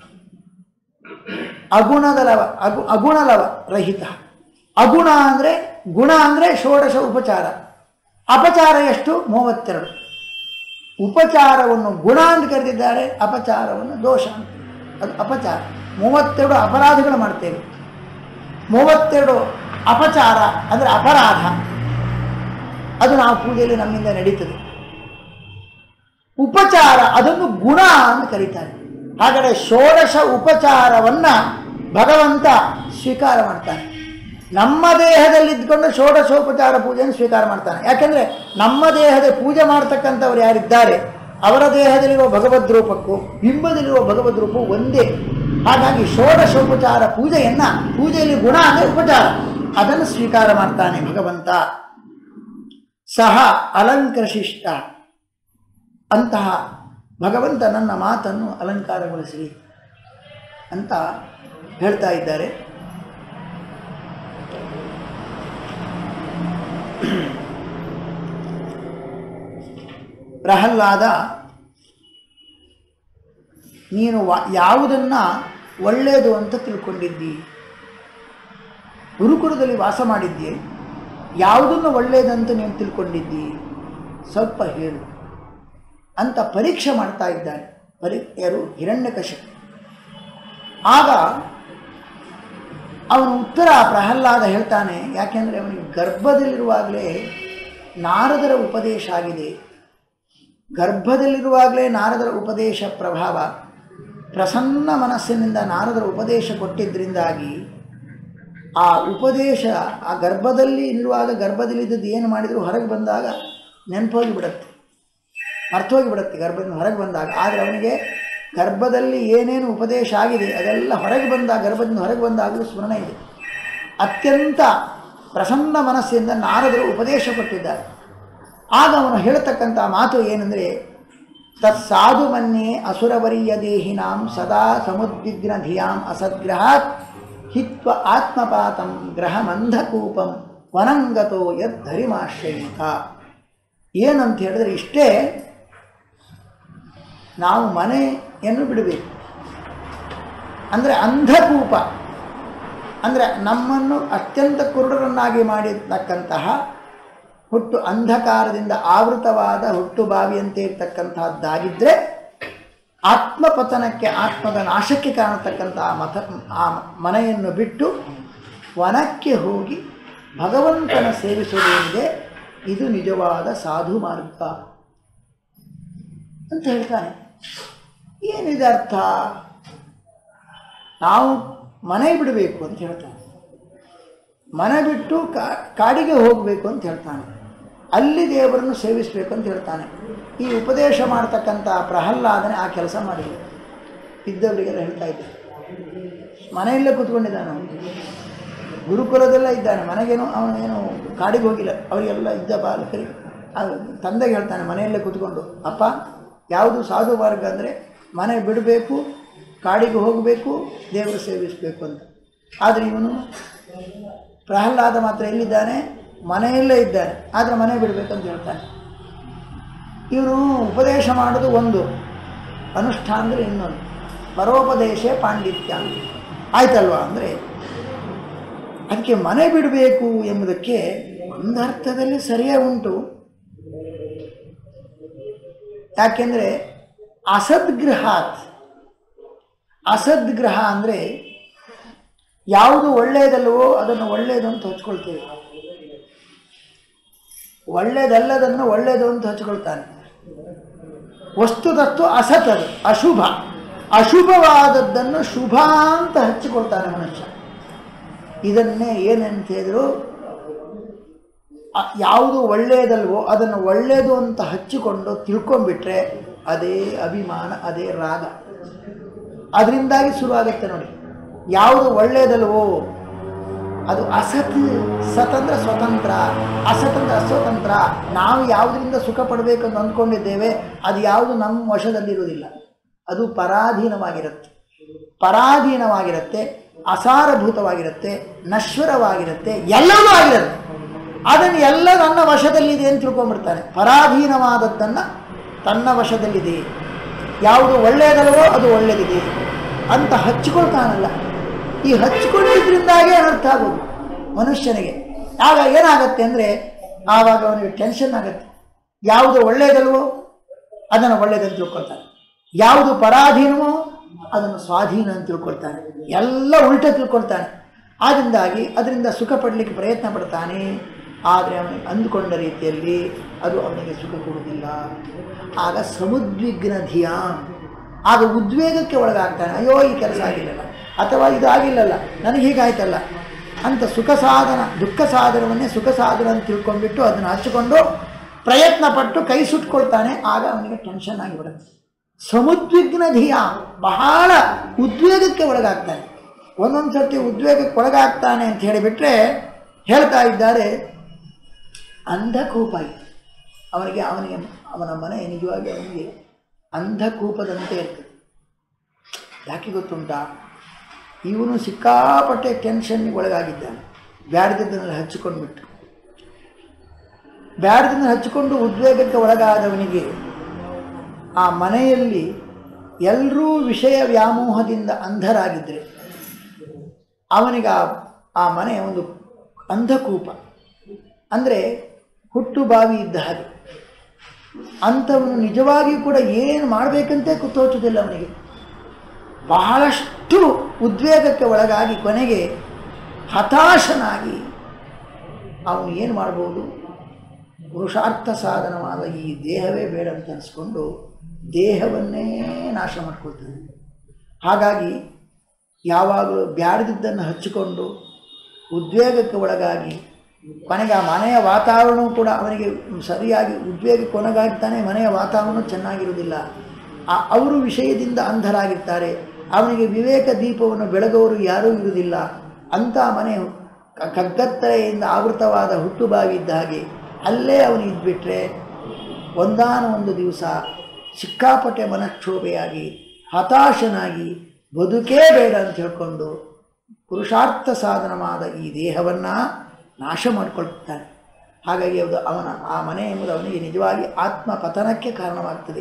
ಅಗುಣಲವ ರಹಿತ. ಅಗುಣ ಅಂದರೆ ಗುಣ ಅಂದರೆ ಷೋಡಶ ಉಪಚಾರ. ಅಪಚಾರ ಎಷ್ಟು? 32. ಉಪಚಾರವನ್ನು ಗುಣ ಅಂತ ಕರೆದಿದ್ದಾರೆ, ಅಪಚಾರವನ್ನು ದೋಷ ಅಂತ. ಅದು ಅಪಚಾರ. 32 ಅಪರಾಧಗಳು ಮಾಡ್ತೇವೆ, 32 ಅಪಚಾರ ಅಂದರೆ ಅಪರಾಧ. ಅದು ನಾವು ಪೂಜೆಯಲ್ಲಿ ನಮ್ಮಿಂದ ನಡೀತದೆ. ಉಪಚಾರ ಅದನ್ನು ಗುಣ ಅಂತ ಕರೀತಾರೆ. ಹಾಗಾದರೆ ಷೋಡಶ ಉಪಚಾರವನ್ನು ಭಗವಂತ ಸ್ವೀಕಾರ ಮಾಡ್ತಾನೆ. ನಮ್ಮ ದೇಹದಲ್ಲಿದ್ದುಕೊಂಡು ಷೋಡಶೋಪಚಾರ ಪೂಜೆಯನ್ನು ಸ್ವೀಕಾರ ಮಾಡ್ತಾನೆ. ಯಾಕೆಂದರೆ ನಮ್ಮ ದೇಹದ ಪೂಜೆ ಮಾಡ್ತಕ್ಕಂಥವ್ರು ಯಾರಿದ್ದಾರೆ ಅವರ ದೇಹದಲ್ಲಿರುವ ಭಗವದ್ ರೂಪಕ್ಕೂ ಬಿಂಬದಲ್ಲಿರುವ ಭಗವದ್ ರೂಪವು ಒಂದೇ. ಹಾಗಾಗಿ ಷೋಡಶೋಪಚಾರ ಪೂಜೆಯಲ್ಲಿ ಗುಣ ಅಂದರೆ ಉಪಚಾರ, ಅದನ್ನು ಸ್ವೀಕಾರ ಮಾಡ್ತಾನೆ ಭಗವಂತ. ಸಹ ಅಲಂಕೃಶಿಷ್ಟ. ಅಂತಹ ಭಗವಂತ ನನ್ನ ಮಾತನ್ನು ಅಲಂಕಾರಗೊಳಿಸಿ ಅಂತ ಹೇಳ್ತಾ ಇದ್ದಾರೆ. ಪ್ರಹ್ಲಾದ, ನೀನು ಯಾವುದನ್ನು ಒಳ್ಳೆಯದು ಅಂತ ತಿಳ್ಕೊಂಡಿದ್ದಿ? ಗುರುಕುಲದಲ್ಲಿ ವಾಸ ಮಾಡಿದ್ದಿ, ಯಾವುದನ್ನು ಒಳ್ಳೆಯದಂತ ನೀನು ತಿಳ್ಕೊಂಡಿದ್ದಿ? ಸ್ವಲ್ಪ ಹೇಳು ಅಂತ ಪರೀಕ್ಷೆ ಮಾಡ್ತಾ ಇದ್ದಾನೆ ಯಾರು? ಹಿರಣ್ಯಕಶಿಪು. ಆಗ ಅವನು ಉತ್ತರ ಪ್ರಹ್ಲಾದ ಹೇಳ್ತಾನೆ. ಯಾಕೆಂದರೆ ಅವನಿಗೆ ಗರ್ಭದಲ್ಲಿರುವಾಗಲೇ ನಾರದರ ಉಪದೇಶ ಆಗಿದೆ. ಗರ್ಭದಲ್ಲಿರುವಾಗಲೇ ನಾರದರ ಉಪದೇಶ ಪ್ರಭಾವ, ಪ್ರಸನ್ನ ಮನಸ್ಸಿನಿಂದ ನಾರದರ ಉಪದೇಶ ಕೊಟ್ಟಿದ್ದರಿಂದಾಗಿ ಆ ಉಪದೇಶ ಆ ಗರ್ಭದಲ್ಲಿ ಇರುವಾಗ ಗರ್ಭದಲ್ಲಿದ್ದದ್ದು ಏನು ಮಾಡಿದರೂ ಹೊರಗೆ ಬಂದಾಗ ನೆನಪೋಗಿಬಿಡತ್ತೆ, ಮರ್ತೋಗಿಬಿಡತ್ತೆ ಗರ್ಭದಿಂದ ಹೊರಗೆ ಬಂದಾಗ. ಆದರೆ ಅವನಿಗೆ ಗರ್ಭದಲ್ಲಿ ಏನೇನು ಉಪದೇಶ ಆಗಿದೆ ಅದೆಲ್ಲ ಹೊರಗೆ ಬಂದಾಗ, ಗರ್ಭದಿಂದ ಹೊರಗೆ ಬಂದಾಗಲೂ ಸ್ಮರಣೆ ಇದೆ. ಅತ್ಯಂತ ಪ್ರಸನ್ನ ಮನಸ್ಸಿಂದ ನಾರದರು ಉಪದೇಶ ಕೊಟ್ಟಿದ್ದಾರೆ. ಆಗ ಅವನು ಹೇಳತಕ್ಕಂಥ ಮಾತು ಏನೆಂದರೆ, ತತ್ಸಾಧು ಮನ್ಯೆ ಅಸುರವರೀಯ ದೇಹಿನಾಂ ಸದಾ ಸಮುದ್ವಿಗ್ನ ಧಿಯಾಂ ಅಸದ್ಗ್ರಹಾತ್ ಹಿತ್ವ ಆತ್ಮಪಾತಂ ಗ್ರಹಮಂಧಕೂಪಂ ವನಂಗತೋ ಯದ್ಧರಿಮಾಶ್ರಯಿತ. ಏನಂತ ಹೇಳಿದ್ರೆ ಇಷ್ಟೇ, ನಾವು ಮನೆಯನ್ನು ಬಿಡಬೇಕು. ಅಂದರೆ ಅಂಧಕೂಪ ಅಂದರೆ ನಮ್ಮನ್ನು ಅತ್ಯಂತ ಕುರುಡರನ್ನಾಗಿ ಮಾಡಿರ್ತಕ್ಕಂತಹ ಹುಟ್ಟು ಅಂಧಕಾರದಿಂದ ಆವೃತವಾದ ಹುಟ್ಟು ಬಾವಿಯಂತೆ ಇರ್ತಕ್ಕಂತಹದ್ದಾಗಿದ್ದರೆ ಆತ್ಮಪತನಕ್ಕೆ, ಆತ್ಮದ ನಾಶಕ್ಕೆ ಕಾಣತಕ್ಕಂತಹ ಆ ಮನೆಯನ್ನು ಬಿಟ್ಟು ವನಕ್ಕೆ ಹೋಗಿ ಭಗವಂತನ ಸೇವಿಸುವುದೇನಿದೆ ಇದು ನಿಜವಾದ ಸಾಧು ಮಾರ್ಗ ಅಂತ ಹೇಳ್ತಾನೆ. ಏನಿದೆ ಅರ್ಥ? ನಾವು ಮನೆ ಬಿಡಬೇಕು ಅಂತ ಹೇಳ್ತಾನೆ, ಮನೆ ಬಿಟ್ಟು ಕಾಡಿಗೆ ಹೋಗಬೇಕು ಅಂತ ಹೇಳ್ತಾನೆ, ಅಲ್ಲಿ ದೇವರನ್ನು ಸೇವಿಸಬೇಕು ಅಂತ ಹೇಳ್ತಾನೆ. ಈ ಉಪದೇಶ ಮಾಡ್ತಕ್ಕಂಥ ಪ್ರಹ್ಲಾದನೆ ಆ ಕೆಲಸ ಮಾಡಿಲ್ಲ. ಇದ್ದವರಿಗೆಲ್ಲ ಹೇಳ್ತಾ ಇದ್ದ, ಮನೆಯಲ್ಲೇ ಕೂತ್ಕೊಂಡಿದ್ದಾನೆ, ಗುರುಕುಲದಲ್ಲೇ ಇದ್ದಾನೆ, ಮನೆಗೇನು ಅವನೇನು ಕಾಡಿಗೆ ಹೋಗಿಲ್ಲ. ಅವರಿಗೆಲ್ಲ ಇದ್ದ ಬಾಲಕರಿಗೆ ತಂದೆಗೆ ಹೇಳ್ತಾನೆ ಮನೆಯಲ್ಲೇ ಕೂತ್ಕೊಂಡು, ಅಪ್ಪ ಯಾವುದು ಸಾಧು ಮಾರ್ಗ ಅಂದರೆ ಮನೆ ಬಿಡಬೇಕು, ಕಾಡಿಗೆ ಹೋಗಬೇಕು, ದೇವರು ಸೇವಿಸಬೇಕು ಅಂತ. ಆದರೆ ಇವನು ಪ್ರಹ್ಲಾದ ಮಾತ್ರ ಎಲ್ಲಿದ್ದಾನೆ? ಮನೆಯಲ್ಲೇ ಇದ್ದಾನೆ, ಆದರೆ ಮನೆ ಬಿಡಬೇಕಂತ ಹೇಳ್ತಾನೆ. ಇವನು ಉಪದೇಶ ಮಾಡೋದು ಒಂದು, ಅನುಷ್ಠಾನ ಅಂದರೆ ಇನ್ನೊಂದು. ಪರೋಪದೇಶ ಪಾಂಡಿತ್ಯ ಆಯ್ತಲ್ವಾ? ಅಂದರೆ ಅದಕ್ಕೆ ಮನೆ ಬಿಡಬೇಕು ಎಂಬುದಕ್ಕೆ ಒಂದು ಅರ್ಥದಲ್ಲಿ ಸರಿಯೇ ಉಂಟು. ಯಾಕೆಂದರೆ ಅಸದ್ಗ್ರಹಾತ್, ಅಸದ್ಗ್ರಹ ಅಂದರೆ ಯಾವುದು ಒಳ್ಳೆಯದಲ್ಲವೋ ಅದನ್ನು ಒಳ್ಳೆಯದು ಅಂತ ಹಚ್ಕೊಳ್ತೇವೆ, ಒಳ್ಳೆಯದಲ್ಲದನ್ನು ಒಳ್ಳೆಯದು ಅಂತ ಹಚ್ಕೊಳ್ತಾನೆ. ವಸ್ತುತಸ್ತು ಅಸತದು ಅಶುಭ. ಅಶುಭವಾದದ್ದನ್ನು ಶುಭ ಅಂತ ಹಚ್ಚಿಕೊಳ್ತಾನೆ ಮನುಷ್ಯ. ಇದನ್ನೇ ಏನಂತ ಹೇಳಿದ್ರು, ಯಾವುದು ಒಳ್ಳೆಯದಲ್ವೋ ಅದನ್ನು ಒಳ್ಳೆಯದು ಅಂತ ಹಚ್ಚಿಕೊಂಡು ತಿಳ್ಕೊಂಡ್ಬಿಟ್ರೆ ಅದೇ ಅಭಿಮಾನ, ಅದೇ ರಾಗ. ಅದರಿಂದಾಗಿ ಶುರುವಾಗುತ್ತೆ ನೋಡಿ. ಯಾವುದು ಒಳ್ಳೆಯದಲ್ವೋ ಅದು ಅಸತ್. ಸತ್ ಅಂದರೆ ಸ್ವತಂತ್ರ, ಅಸತ್ ಅಂದರೆ ಅಸ್ವತಂತ್ರ. ನಾವು ಯಾವುದರಿಂದ ಸುಖ ಪಡಬೇಕಂತ ಅಂದ್ಕೊಂಡಿದ್ದೇವೆ ಅದು ಯಾವುದು ನಮ್ಮ ವಶದಲ್ಲಿರುವುದಿಲ್ಲ, ಅದು ಪರಾಧೀನವಾಗಿರುತ್ತೆ. ಪರಾಧೀನವಾಗಿರುತ್ತೆ, ಅಸಾರಭೂತವಾಗಿರುತ್ತೆ, ನಶ್ವರವಾಗಿರುತ್ತೆ, ಎಲ್ಲವೂ ಆಗಿರುತ್ತೆ. ಅದನ್ನು ಎಲ್ಲ ನನ್ನ ವಶದಲ್ಲಿದೆ ಅಂತ ತಿಳ್ಕೊಂಡ್ಬಿಡ್ತಾನೆ. ಪರಾಧೀನವಾದದ್ದನ್ನು ತನ್ನ ವಶದಲ್ಲಿದೆ, ಯಾವುದು ಒಳ್ಳೆಯದಲ್ವೋ ಅದು ಒಳ್ಳೆಯದಿದೆ ಅಂತ ಹಚ್ಚಿಕೊಳ್ತಾನಲ್ಲ. ಈ ಹಚ್ಚಿಕೊಂಡಿದ್ದರಿಂದಾಗೆ ಅನರ್ಥ ಆಗೋದು ಮನುಷ್ಯನಿಗೆ. ಆಗ ಏನಾಗತ್ತೆ ಅಂದರೆ ಆವಾಗ ಅವನಿಗೆ ಟೆನ್ಷನ್ ಆಗುತ್ತೆ. ಯಾವುದು ಒಳ್ಳೆಯದಲ್ವೋ ಅದನ್ನು ಒಳ್ಳೆಯದಂತ ತಿಳ್ಕೊಳ್ತಾನೆ, ಯಾವುದು ಪರಾಧೀನವೋ ಅದನ್ನು ಸ್ವಾಧೀನ ಅಂತ ತಿಳ್ಕೊಳ್ತಾನೆ, ಎಲ್ಲ ಉಲ್ಟ ತಿಳ್ಕೊಳ್ತಾನೆ. ಆದ್ದರಿಂದಾಗಿ ಅದರಿಂದ ಸುಖ ಪಡಲಿಕ್ಕೆ ಪ್ರಯತ್ನ ಪಡ್ತಾನೆ. ಆದರೆ ಅವನಿಗೆ ಅಂದುಕೊಂಡ ರೀತಿಯಲ್ಲಿ ಅದು ಅವನಿಗೆ ಸುಖ ಕೊಡುವುದಿಲ್ಲ. ಆಗ ಸಮುದ್ವಿಗ್ನ ಧಿಯಾ, ಆಗ ಉದ್ವೇಗಕ್ಕೆ ಒಳಗಾಗ್ತಾನೆ. ಅಯ್ಯೋ ಈ ಕೆಲಸ ಆಗಿಲ್ಲಲ್ಲ, ಅಥವಾ ಇದು ಆಗಿಲ್ಲಲ್ಲ, ನನಗೆ ಹೀಗಾಯ್ತಲ್ಲ ಅಂತ ಸುಖ ಸಾಧನ ದುಃಖ ಸಾಧನವನ್ನೇ ಸುಖ ಸಾಧನ ಅಂತ ತಿಳ್ಕೊಂಡ್ಬಿಟ್ಟು ಅದನ್ನು ಹಚ್ಚಿಕೊಂಡು ಪ್ರಯತ್ನ ಪಟ್ಟು ಕೈ ಸುಟ್ಕೊಳ್ತಾನೆ. ಆಗ ಅವನಿಗೆ ಟೆನ್ಷನ್ ಆಗಿಬಿಡುತ್ತೆ. ಸಮುದ್ವಿಗ್ನ ಧಿಯ, ಬಹಳ ಉದ್ವೇಗಕ್ಕೆ ಒಳಗಾಗ್ತಾನೆ. ಒಂದೊಂದು ಸರ್ತಿ ಉದ್ವೇಗಕ್ಕೆ ಒಳಗಾಗ್ತಾನೆ ಅಂತ ಹೇಳಿಬಿಟ್ರೆ ಹೇಳ್ತಾ ಇದ್ದಾರೆ ಅಂಧಕೂಪ. ಅವನಿಗೆ ಅವನ ಮನೆ ನಿಜವಾಗಿ ಅವನಿಗೆ ಅಂಧಕೂಪದಂತೆ ಇರ್ತದೆ. ಯಾಕೆ ಗೊತ್ತುಂಟಾ? ಇವನು ಸಿಕ್ಕಾಪಟ್ಟೆ ಟೆನ್ಷನ್ಗೆ ಒಳಗಾಗಿದ್ದಾನೆ. ಬ್ಯಾಡದನ್ನೆಲ್ಲ ಹಚ್ಚಿಕೊಂಡ್ಬಿಟ್ಟು, ಬ್ಯಾಡದನ್ನು ಹಚ್ಚಿಕೊಂಡು ಉದ್ವೇಗಕ್ಕೆ ಒಳಗಾದವನಿಗೆ ಆ ಮನೆಯಲ್ಲಿ ಎಲ್ಲರೂ ವಿಷಯ ವ್ಯಾಮೋಹದಿಂದ ಅಂಧರಾಗಿದ್ದರೆ ಅವನಿಗೆ ಆ ಮನೆ ಒಂದು ಅಂಧಕೂಪ, ಅಂದರೆ ಹುಟ್ಟು ಬಾವಿ ಇದ್ದ ಹಾಗೆ. ಅಂಥವನು ನಿಜವಾಗಿಯೂ ಕೂಡ ಏನು ಮಾಡಬೇಕಂತೆ ಕುತೋಚುವುದಿಲ್ಲ. ಅವನಿಗೆ ಬಹಳಷ್ಟು ಉದ್ವೇಗಕ್ಕೆ ಒಳಗಾಗಿ ಕೊನೆಗೆ ಹತಾಶನಾಗಿ ಅವನು ಏನು ಮಾಡ್ಬೋದು, ಪುರುಷಾರ್ಥ ಸಾಧನವಾದ ಈ ದೇಹವೇ ಬೇಡ ಅಂತ ಅನಿಸ್ಕೊಂಡು ದೇಹವನ್ನೇ ನಾಶ ಮಾಡ್ಕೊಳ್ತಾನೆ. ಹಾಗಾಗಿ ಯಾವಾಗಲೂ ಬ್ಯಾಡದಿದ್ದನ್ನು ಹಚ್ಚಿಕೊಂಡು ಉದ್ವೇಗಕ್ಕೆ ಒಳಗಾಗಿ ಕೊನೆಗೆ ಆ ಮನೆಯ ವಾತಾವರಣವೂ ಕೂಡ ಅವನಿಗೆ ಸರಿಯಾಗಿ ಉದ್ವೇಗಕ್ಕೆ ಒಳಗಾಗ್ತಾನೆ. ಮನೆಯ ವಾತಾವರಣ ಚೆನ್ನಾಗಿರುವುದಿಲ್ಲ. ಅವರು ವಿಷಯದಿಂದ ಅಂಧರಾಗಿರ್ತಾರೆ. ಅವನಿಗೆ ವಿವೇಕ ದೀಪವನ್ನು ಬೆಳಗೋರು ಯಾರೂ ಇರುವುದಿಲ್ಲ. ಅಂಥ ಮನೆ ಕಗ್ಗತ್ತಲೆಯಿಂದ ಆವೃತವಾದ ಹುಟ್ಟುಬಾವಿ ಇದ್ದ ಹಾಗೆ ಅಲ್ಲೇ ಅವನು ಇದ್ಬಿಟ್ರೆ ಒಂದಾನೊಂದು ದಿವಸ ಸಿಕ್ಕಾಪಟ್ಟೆ ಮನಕ್ಷೋಭೆಯಾಗಿ ಹತಾಶನಾಗಿ ಬದುಕೇ ಬೇಡ ಅಂತ ಹೇಳ್ಕೊಂಡು ಪುರುಷಾರ್ಥ ಸಾಧನವಾದ ಈ ದೇಹವನ್ನು ನಾಶ ಮಾಡಿಕೊಳ್ತಾನೆ. ಹಾಗಾಗಿ ಅದು ಆ ಮನೆ ಎಂಬುದು ಅವನಿಗೆ ನಿಜವಾಗಿ ಆತ್ಮ ಪತನಕ್ಕೆ ಕಾರಣವಾಗ್ತದೆ.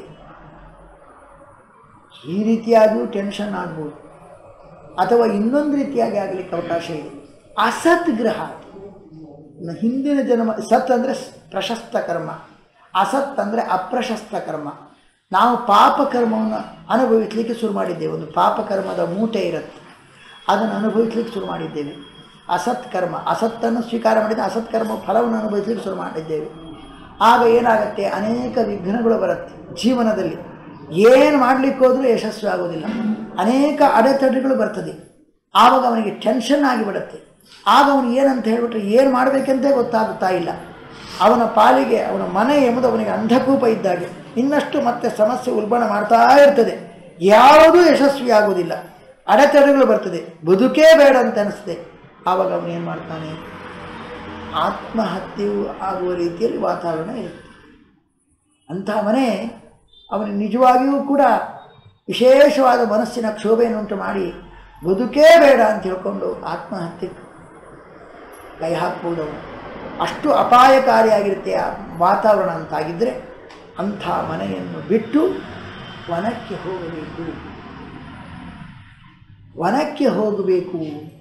ಈ ರೀತಿಯಾಗಿಯೂ ಟೆನ್ಷನ್ ಆಗ್ಬೋದು, ಅಥವಾ ಇನ್ನೊಂದು ರೀತಿಯಾಗಿ ಆಗಲಿಕ್ಕೆ ಅವಕಾಶ ಇದೆ. ಅಸತ್ ಗ್ರಹ, ಹಿಂದಿನ ಜನ್ಮ. ಸತ್ ಅಂದರೆ ಪ್ರಶಸ್ತ ಕರ್ಮ, ಅಸತ್ ಅಂದರೆ ಅಪ್ರಶಸ್ತ ಕರ್ಮ. ನಾವು ಪಾಪಕರ್ಮವನ್ನು ಅನುಭವಿಸಲಿಕ್ಕೆ ಶುರು ಮಾಡಿದ್ದೇವೆ. ಒಂದು ಪಾಪಕರ್ಮದ ಮೂಟೆ ಇರುತ್ತೆ, ಅದನ್ನು ಅನುಭವಿಸಲಿಕ್ಕೆ ಶುರು ಮಾಡಿದ್ದೇವೆ. ಅಸತ್ ಕರ್ಮ, ಅಸತ್ತನ್ನು ಸ್ವೀಕಾರ ಮಾಡಿದ ಅಸತ್ ಕರ್ಮ ಫಲವನ್ನು ಅನುಭವಿಸಲಿಕ್ಕೆ ಶುರು ಮಾಡಿದ್ದೇವೆ. ಆಗ ಏನಾಗುತ್ತೆ, ಅನೇಕ ವಿಘ್ನಗಳು ಬರುತ್ತೆ ಜೀವನದಲ್ಲಿ. ಏನು ಮಾಡಲಿಕ್ಕೆ ಹೋದರೂ ಯಶಸ್ವಿ ಆಗೋದಿಲ್ಲ, ಅನೇಕ ಅಡೆತಡೆಗಳು ಬರ್ತದೆ. ಆವಾಗ ಅವನಿಗೆ ಟೆನ್ಷನ್ ಆಗಿಬಿಡುತ್ತೆ. ಆಗ ಅವನು ಏನಂತ ಹೇಳಿಬಿಟ್ರೆ ಏನು ಮಾಡಬೇಕಂತ ಗೊತ್ತಾಗುತ್ತಾ ಇಲ್ಲ. ಅವನ ಪಾಲಿಗೆ ಅವನ ಮನೆ ಎಂಬುದು ಅವನಿಗೆ ಅಂಧಕೂಪ ಇದ್ದಾಗೆ ಇನ್ನಷ್ಟು ಮತ್ತೆ ಸಮಸ್ಯೆ ಉಲ್ಬಣ ಮಾಡ್ತಾ ಇರ್ತದೆ. ಯಾವುದೂ ಯಶಸ್ವಿ ಆಗೋದಿಲ್ಲ, ಅಡೆತಡೆಗಳು ಬರ್ತದೆ, ಬದುಕೇ ಬೇಡ ಅಂತ ಅನಿಸ್ತದೆ. ಆವಾಗ ಅವನು ಏನು ಮಾಡ್ತಾನೆ, ಆತ್ಮಹತ್ಯೆಯು ಆಗುವ ರೀತಿಯಲ್ಲಿ ವಾತಾವರಣ ಇರುತ್ತೆ. ಅಂಥ ಮನೆ ಅವನಿಗೆ ನಿಜವಾಗಿಯೂ ಕೂಡ ವಿಶೇಷವಾದ ಮನಸ್ಸಿನ ಕ್ಷೋಭೆಯನ್ನುಂಟು ಮಾಡಿ ಬದುಕೇ ಬೇಡ ಅಂತ ಹೇಳ್ಕೊಂಡು ಆತ್ಮಹತ್ಯೆ ಕೈ ಹಾಕ್ಬೋದು. ಅವನು ಅಷ್ಟು ಅಪಾಯಕಾರಿಯಾಗಿರುತ್ತೆ ಆ ವಾತಾವರಣ ಅಂತಾಗಿದ್ದರೆ ಅಂಥ ಮನೆಯನ್ನು ಬಿಟ್ಟು ವನಕ್ಕೆ ಹೋಗಬೇಕು. ವನಕ್ಕೆ ಹೋಗಬೇಕು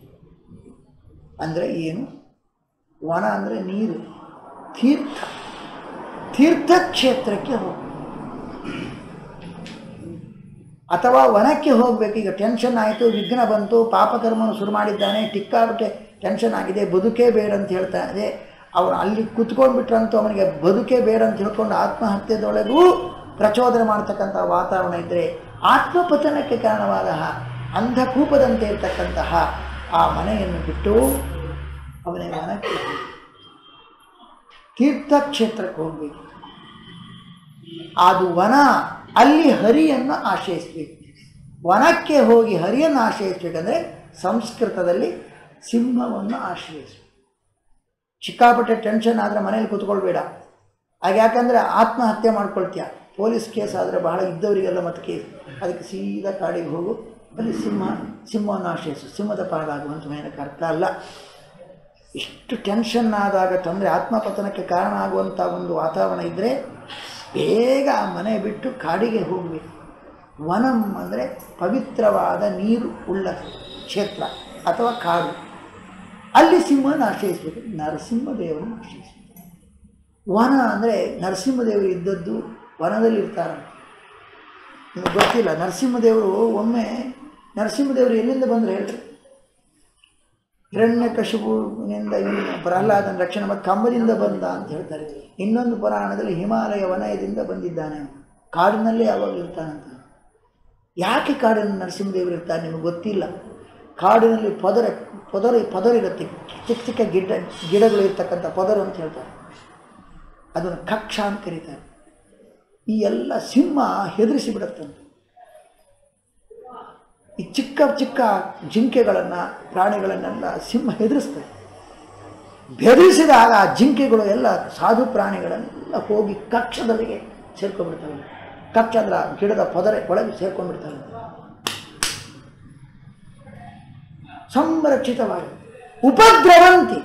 ಅಂದರೆ ಏನು? ವನ ಅಂದರೆ ನೀರು, ತೀರ್ಥ, ತೀರ್ಥಕ್ಷೇತ್ರಕ್ಕೆ ಹೋಗಬೇಕು. ಅಥವಾ ವನಕ್ಕೆ ಹೋಗಬೇಕು. ಈಗ ಟೆನ್ಷನ್ ಆಯಿತು, ವಿಘ್ನ ಬಂತು, ಪಾಪಕರ್ಮವನ್ನು ಶುರು ಮಾಡಿದ್ದಾನೆ, ಟಿಕ್ಕಾಬಿಟ್ಟೆ ಟೆನ್ಷನ್ ಆಗಿದೆ, ಬದುಕೇ ಬೇಡ ಅಂತ ಹೇಳ್ತಾ ಇದೆ. ಅವನು ಅಲ್ಲಿ ಕುತ್ಕೊಂಡ್ಬಿಟ್ರಂತೂ ಅವನಿಗೆ ಬದುಕೇ ಬೇಡ ಅಂತ ಹೇಳ್ಕೊಂಡು ಆತ್ಮಹತ್ಯೆದೊಳಗೂ ಪ್ರಚೋದನೆ ಮಾಡ್ತಕ್ಕಂಥ ವಾತಾವರಣ ಇದ್ದರೆ ಆತ್ಮಪತನಕ್ಕೆ ಕಾರಣವಾದ ಅಂಧಕೂಪದಂತೆ ಇರತಕ್ಕಂತಹ ಆ ಮನೆಯನ್ನು ಬಿಟ್ಟು ಅವನಿಗೆ ವನಕ್ಕೆ ತೀರ್ಥಕ್ಷೇತ್ರಕ್ಕೆ ಹೋಗಬೇಕು. ಅದು ವನ, ಅಲ್ಲಿ ಹರಿಯನ್ನು ಆಶ್ರಯಿಸಬೇಕು. ವನಕ್ಕೆ ಹೋಗಿ ಹರಿಯನ್ನು ಆಶ್ರಯಿಸಬೇಕಂದ್ರೆ ಸಂಸ್ಕೃತದಲ್ಲಿ ಸಿಂಹವನ್ನು ಆಶ್ರಯಿಸಬೇಕು. ಸಿಕ್ಕಾಪಟ್ಟೆ ಟೆನ್ಷನ್ ಆದರೆ ಮನೇಲಿ ಕೂತ್ಕೊಳ್ಬೇಡ. ಹಾಗೆ ಯಾಕಂದರೆ ಆತ್ಮಹತ್ಯೆ ಮಾಡ್ಕೊಳ್ತೀಯ. ಪೊಲೀಸ್ ಕೇಸ್ ಆದರೆ ಬಹಳ ಇದ್ದವರಿಗೆಲ್ಲ ಮತ್ತೆ ಕೇಸ್. ಅದಕ್ಕೆ ಸೀದಾ ಕಾಡಿಗೆ ಹೋಗು, ಅಲ್ಲಿ ಸಿಂಹವನ್ನು ಆಶ್ರಯಿಸು. ಸಿಂಹದ ಪಾಲಾಗುವಂಥ ಏನಕ್ಕೆ ಅರ್ಥ ಅಲ್ಲ. ಇಷ್ಟು ಟೆನ್ಷನ್ ಆದಾಗ ತೊಂದರೆ, ಆತ್ಮಪತನಕ್ಕೆ ಕಾರಣ ಆಗುವಂಥ ಒಂದು ವಾತಾವರಣ ಇದ್ದರೆ ಬೇಗ ಆ ಮನೆ ಬಿಟ್ಟು ಕಾಡಿಗೆ ಹೋಗಬೇಕು. ವನಂ ಅಂದರೆ ಪವಿತ್ರವಾದ ನೀರು ಉಳ್ಳ ಕ್ಷೇತ್ರ ಅಥವಾ ಕಾಡು. ಅಲ್ಲಿ ಸಿಂಹವನ್ನು ಆಶ್ರಯಿಸಬೇಕು. ನರಸಿಂಹದೇವರನ್ನು ಆಶ್ರಯಿಸಬೇಕು. ವನ ಅಂದರೆ ನರಸಿಂಹದೇವರು ಇದ್ದದ್ದು ವನದಲ್ಲಿ ಇರ್ತಾರೆ. ನಿಮಗೆ ಗೊತ್ತಿಲ್ಲ, ನರಸಿಂಹದೇವರು ಒಮ್ಮೆ ನರಸಿಂಹದೇವರು ಎಲ್ಲಿಂದ ಬಂದರು ಹೇಳ್ರಿ? ಹಿರಣ್ಯಕಶಿಪುವಿನಿಂದ ಪ್ರಹ್ಲಾದನ ರಕ್ಷಣೆ ಮತ್ತು ಕಂಬದಿಂದ ಬಂದ ಅಂತ ಹೇಳ್ತಾರೆ. ಇನ್ನೊಂದು ಪುರಾಣದಲ್ಲಿ ಹಿಮಾಲಯ ವಲಯದಿಂದ ಬಂದಿದ್ದಾನೆ, ಕಾಡಿನಲ್ಲೇ ಯಾವಾಗಲೂ ಇರ್ತಾನಂತ. ಯಾಕೆ ಕಾಡಿನಲ್ಲಿ ನರಸಿಂಹದೇವರು ಇರ್ತಾರೆ ನಿಮಗೆ ಗೊತ್ತಿಲ್ಲ. ಕಾಡಿನಲ್ಲಿ ಪೊದರ ಇರುತ್ತೆ, ಚಿಕ್ಕ ಚಿಕ್ಕ ಗಿಡಗಳು ಇರ್ತಕ್ಕಂಥ ಪೊದರು ಅಂತ ಹೇಳ್ತಾರೆ. ಅದನ್ನು ಕಕ್ಷ ಅಂತ ಕರೀತಾರೆ. ಈ ಎಲ್ಲ ಸಿಂಹ ಹೆದರಿಸಿ ಬಿಡುತ್ತಂತೆ. ಈ ಚಿಕ್ಕ ಚಿಕ್ಕ ಜಿಂಕೆಗಳನ್ನು, ಪ್ರಾಣಿಗಳನ್ನೆಲ್ಲ ಸಿಂಹ ಹೆದರಿಸ್ತದೆ. ಬೆದರಿಸಿದಾಗ ಆ ಜಿಂಕೆಗಳು ಎಲ್ಲ ಸಾಧು ಪ್ರಾಣಿಗಳೆಲ್ಲ ಹೋಗಿ ಕಕ್ಷದೊಳಗೆ ಸೇರ್ಕೊಂಡ್ಬಿಡ್ತವೆ. ಕಕ್ಷ ಅಂದ್ರೆ ಗಿಡದ ಪೊದರೆ ಒಳಗೆ ಸೇರ್ಕೊಂಡ್ಬಿಡ್ತವೆ. ಸಂರಕ್ಷಿತವಾಗಿ ಉಪದ್ರವಂತಿ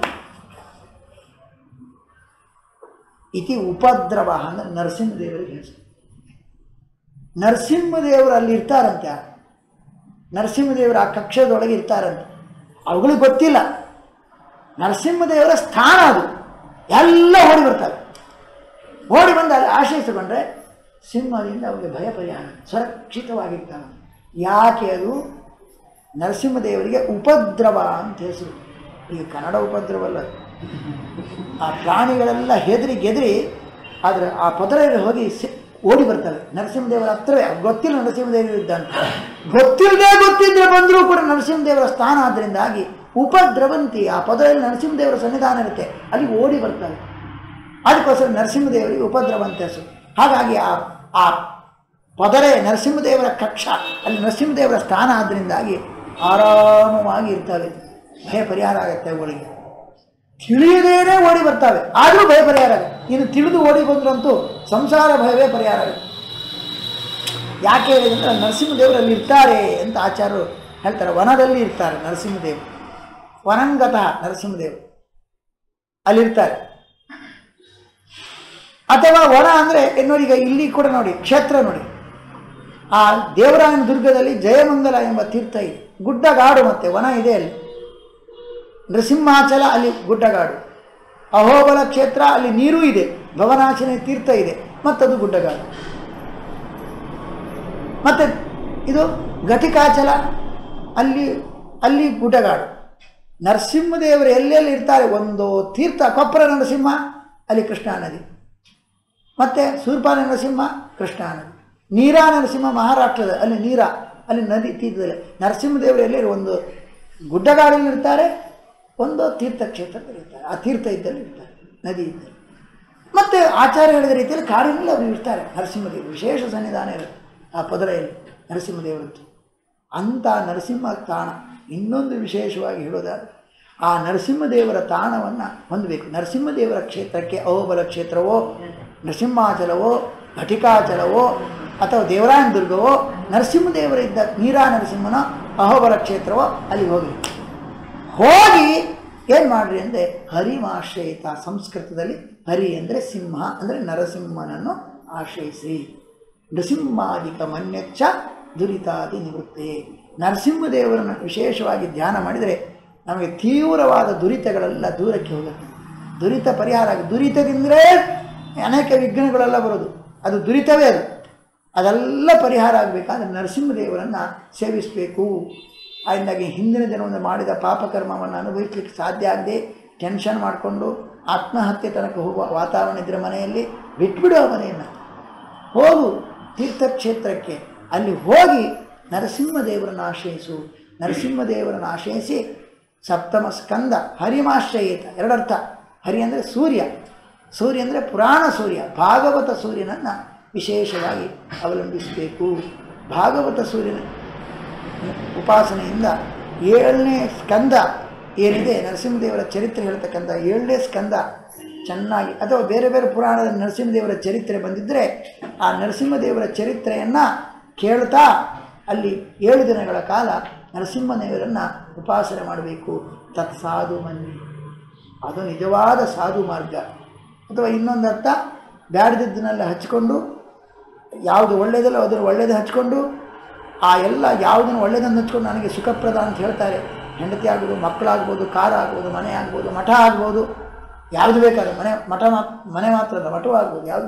ಇತಿ ಉಪದ್ರವ ಅಂದರೆ ನರಸಿಂಹದೇವರಿಗೆ ಹೆಸರು. ನರಸಿಂಹದೇವರು ಅಲ್ಲಿ ಇರ್ತಾರಂತೆ. ನರಸಿಂಹದೇವರು ಆ ಕಕ್ಷದೊಳಗೆ ಇರ್ತಾರಂತೆ. ಅವುಗಳಿಗೆ ಗೊತ್ತಿಲ್ಲ ನರಸಿಂಹದೇವರ ಸ್ಥಾನ ಅದು. ಎಲ್ಲ ಓಡಿ ಬರ್ತಾರೆ. ಓಡಿ ಬಂದು ಅಲ್ಲಿ ಆಶ್ರಯಿಸಿಕೊಂಡ್ರೆ ಸಿಂಹದಿಂದ ಅವರಿಗೆ ಭಯ ಪರಿಹಾರ, ಸುರಕ್ಷಿತವಾಗಿರ್ತಾನೆ. ಯಾಕೆ ಅದು? ನರಸಿಂಹದೇವರಿಗೆ ಉಪದ್ರವ ಅಂತ ಹೆಸರು. ಈಗ ಕನ್ನಡ ಉಪದ್ರವ ಅಲ್ಲ. ಆ ಪ್ರಾಣಿಗಳೆಲ್ಲ ಗೆದರಿ ಆದರೆ ಆ ಪೊದರಲ್ಲಿ ಹೋಗಿ ಓಡಿ ಬರ್ತಾರೆ ನರಸಿಂಹದೇವರ ಹತ್ರವೇ. ಗೊತ್ತಿಲ್ಲ ನರಸಿಂಹದೇವರು ಇದ್ದಂತ, ಗೊತ್ತಿದ್ದರೆ ಬಂದರೂ ಕೂಡ ನರಸಿಂಹದೇವರ ಸ್ಥಾನ ಆದ್ದರಿಂದಾಗಿ ಉಪದ್ರವಂತಿ. ಆ ಪೊದರಲ್ಲಿ ನರಸಿಂಹದೇವರ ಸನ್ನಿಧಾನ ಇರುತ್ತೆ, ಅಲ್ಲಿ ಓಡಿ ಬರ್ತಾರೆ. ಅದಕ್ಕೋಸ್ಕರ ನರಸಿಂಹದೇವರಿಗೆ ಉಪದ್ರವಂತ ಹೆಸರು. ಹಾಗಾಗಿ ಆ ಪೊದರೆ ನರಸಿಂಹದೇವರ ಕಕ್ಷ, ಅಲ್ಲಿ ನರಸಿಂಹದೇವರ ಸ್ಥಾನ ಆದ್ದರಿಂದಾಗಿ ಆರಾಮವಾಗಿ ಇರ್ತವೆ. ಭಯ ಪರಿಹಾರ ಆಗುತ್ತೆ ಅವುಗಳಿಗೆ. ತಿಳಿಯದೇನೆ ಓಡಿ ಬರ್ತವೆ, ಆದರೂ ಭಯ ಪರಿಹಾರ ಆಗುತ್ತೆ. ಇನ್ನು ತಿಳಿದು ಓಡಿ ಬಂದ್ರಂತೂ ಸಂಸಾರ ಭಯವೇ ಪರಿಹಾರ ಆಗುತ್ತೆ. ಯಾಕೆ ಹೇಳಿದ್ರೆ ನರಸಿಂಹದೇವರು ಅಲ್ಲಿ ಇರ್ತಾರೆ ಅಂತ ಆಚಾರ್ಯರು ಹೇಳ್ತಾರೆ. ವನದಲ್ಲಿ ಇರ್ತಾರೆ ನರಸಿಂಹದೇವರು, ವನಂಗತಃ ನರಸಿಂಹದೇವರು ಅಲ್ಲಿರ್ತಾರೆ. ಅಥವಾ ವನ ಅಂದರೆ ನೋಡಿ, ಈಗ ಇಲ್ಲಿ ಕೂಡ ನೋಡಿ ಕ್ಷೇತ್ರ ನೋಡಿ. ಆ ದೇವರಾಯನ ದುರ್ಗದಲ್ಲಿ ಜಯಮಂಗಲ ಎಂಬ ತೀರ್ಥ ಇದೆ, ಗುಡ್ಡಗಾಡು, ಮತ್ತು ವನ ಇದೆ ಅಲ್ಲಿ. ನೃಸಿಂಹಾಚಲ ಅಲ್ಲಿ ಗುಡ್ಡಗಾಡು. ಅಹೋಬಲ ಕ್ಷೇತ್ರ ಅಲ್ಲಿ ನೀರೂ ಇದೆ, ಭವನಾಶಿನಿ ತೀರ್ಥ ಇದೆ, ಮತ್ತದು ಗುಡ್ಡಗಾಡು. ಮತ್ತು ಇದು ಘಟಿಕಾಚಲ ಅಲ್ಲಿ ಗುಡ್ಡಗಾಡು. ನರಸಿಂಹದೇವರು ಎಲ್ಲೆಲ್ಲಿ ಇರ್ತಾರೆ, ಒಂದು ತೀರ್ಥ ಕೊಪ್ಪರ ನರಸಿಂಹ ಅಲ್ಲಿ ಕೃಷ್ಣಾ ನದಿ, ಮತ್ತು ಸೂರ್ಪಾಲ ನರಸಿಂಹ ಕೃಷ್ಣಾ ನದಿ, ನೀರಾ ನರಸಿಂಹ ಮಹಾರಾಷ್ಟ್ರದ ಅಲ್ಲಿ ನದಿ ತೀರ್ಥದಲ್ಲಿ. ನರಸಿಂಹದೇವರು ಎಲ್ಲೇ ಒಂದು ಗುಡ್ಡಗಾಡಲ್ಲಿ ಇರ್ತಾರೆ, ಒಂದು ತೀರ್ಥಕ್ಷೇತ್ರದಲ್ಲಿ ಇರ್ತಾರೆ. ಆ ತೀರ್ಥ ಇದ್ದಲ್ಲಿ ಇರ್ತಾರೆ, ನದಿ ಇದ್ದಲ್ಲಿ. ಮತ್ತು ಆಚಾರ್ಯ ಹೇಳಿದ ರೀತಿಯಲ್ಲಿ ಕಾಡಿನಲ್ಲಿ ಅವರು ಇರ್ತಾರೆ. ನರಸಿಂಹದೇವರು ವಿಶೇಷ ಸನ್ನಿಧಾನ ಇರುತ್ತೆ ಆ ಪೊದರೆಯಲ್ಲಿ ನರಸಿಂಹದೇವರದ್ದು. ಅಂಥ ನರಸಿಂಹ ತಾಣ ಇನ್ನೊಂದು ವಿಶೇಷವಾಗಿ ಹೇಳೋದಾದರೆ, ಆ ನರಸಿಂಹದೇವರ ತಾಣವನ್ನು ಹೊಂದಬೇಕು. ನರಸಿಂಹದೇವರ ಕ್ಷೇತ್ರಕ್ಕೆ ಅಹೋಬಲ ಕ್ಷೇತ್ರವೋ, ನರಸಿಂಹಾಚಲವೋ, ಘಟಿಕಾಚಲವೋ, ಅಥವಾ ದೇವರಾಯನ ದುರ್ಗವೋ, ನರಸಿಂಹದೇವರಿದ್ದ ನೀರಾ ನರಸಿಂಹನ ಅಹೋಬಲ ಕ್ಷೇತ್ರವೋ ಅಲ್ಲಿ ಹೋಗಿ ಏನು ಮಾಡ್ರಿ ಅಂದರೆ ಹರಿಮಾಶ್ರಯಿತ. ಸಂಸ್ಕೃತದಲ್ಲಿ ಹರಿ ಅಂದರೆ ಸಿಂಹ, ಅಂದರೆ ನರಸಿಂಹನನ್ನು ಆಶ್ರಯಿಸಿ. ನೃಸಿಂಹಾಧಿಕ ಮನ್ಯಚ್ಚ ದುರಿತಾದಿ ನಿವೃತ್ತೆ. ನರಸಿಂಹದೇವರನ್ನು ವಿಶೇಷವಾಗಿ ಧ್ಯಾನ ಮಾಡಿದರೆ ನಮಗೆ ತೀವ್ರವಾದ ದುರಿತಗಳೆಲ್ಲ ದೂರಕ್ಕೆ ಹೋಗುತ್ತೆ. ದುರಿತ ಪರಿಹಾರ ಆಗಿ, ದುರಿತದಿಂದಲೇ ಅನೇಕ ವಿಘ್ನಗಳೆಲ್ಲ ಬರೋದು, ಅದು ದುರಿತವೇ ಅದು. ಅದೆಲ್ಲ ಪರಿಹಾರ ಆಗಬೇಕಾದ್ರೆ ನರಸಿಂಹದೇವರನ್ನು ಸೇವಿಸಬೇಕು. ಅದರಿಂದಾಗಿ ಹಿಂದಿನ ಜನ್ಮದಿಂದ ಮಾಡಿದ ಪಾಪಕರ್ಮವನ್ನು ಅನುಭವಿಸಲಿಕ್ಕೆ ಸಾಧ್ಯ ಆಗದೆ ಟೆನ್ಷನ್ ಮಾಡಿಕೊಂಡು ಆತ್ಮಹತ್ಯೆ ತನಕ ಹೋಗುವ ವಾತಾವರಣ ಇದ್ದರೆ ಮನೆಯಲ್ಲಿ ಬಿಟ್ಬಿಡುವ ಮನೆಯನ್ನು. ಹೋಗು ತೀರ್ಥಕ್ಷೇತ್ರಕ್ಕೆ, ಅಲ್ಲಿ ಹೋಗಿ ನರಸಿಂಹದೇವರನ್ನು ಆಶ್ರಯಿಸು. ನರಸಿಂಹದೇವರನ್ನು ಆಶ್ರಯಿಸಿ ಸಪ್ತಮ ಸ್ಕಂದ ಹರಿಮಾಶ್ರಯೇತ. ಎರಡರ್ಥ. ಹರಿ ಅಂದರೆ ಸೂರ್ಯ, ಸೂರ್ಯ ಅಂದರೆ ಪುರಾಣ ಸೂರ್ಯ, ಭಾಗವತ ಸೂರ್ಯನನ್ನು ವಿಶೇಷವಾಗಿ ಅವಲಂಬಿಸಬೇಕು. ಭಾಗವತ ಸೂರ್ಯನ ಉಪಾಸನೆಯಿಂದ 7ನೇ ಸ್ಕಂದ ಏನಿದೆ, ನರಸಿಂಹದೇವರ ಚರಿತ್ರೆ ಹೇಳ್ತಕ್ಕಂಥ 7ನೇ ಸ್ಕಂದ ಚೆನ್ನಾಗಿ, ಅಥವಾ ಬೇರೆ ಬೇರೆ ಪುರಾಣದ ನರಸಿಂಹದೇವರ ಚರಿತ್ರೆ ಬಂದಿದ್ದರೆ ಆ ನರಸಿಂಹದೇವರ ಚರಿತ್ರೆಯನ್ನು ಕೇಳ್ತಾ ಅಲ್ಲಿ 7 ದಿನಗಳ ಕಾಲ ನರಸಿಂಹದೇವರನ್ನು ಉಪಾಸನೆ ಮಾಡಬೇಕು. ತತ್ ಸಾಧು ಮನ್ನಿ, ಅದು ನಿಜವಾದ ಸಾಧು ಮಾರ್ಗ. ಅಥವಾ ಇನ್ನೊಂದು ಅರ್ಥ, ಬ್ಯಾಡದಿದ್ದನ್ನೆಲ್ಲ ಹಚ್ಕೊಂಡು, ಯಾವುದು ಒಳ್ಳೆಯದಲ್ಲ ಅದನ್ನು ಒಳ್ಳೆಯದು ಹಚ್ಕೊಂಡು, ಆ ಎಲ್ಲ ಯಾವುದನ್ನು ಒಳ್ಳೆಯದನ್ನು ಹಚ್ಕೊಂಡು ನನಗೆ ಸುಖಪ್ರದ ಅಂತ ಹೇಳ್ತಾರೆ. ಹೆಂಡತಿ ಆಗ್ಬೋದು, ಮಕ್ಕಳಾಗ್ಬೋದು, ಕಾರ್ ಆಗ್ಬೋದು, ಮನೆ ಆಗ್ಬೋದು, ಮಠ ಆಗ್ಬೋದು, ಯಾವುದು ಬೇಕಾದ್ರೆ ಮನೆ ಮಾತ್ರ ಅಲ್ಲ, ಮಠವೂ ಆಗ್ಬೋದು, ಯಾವುದು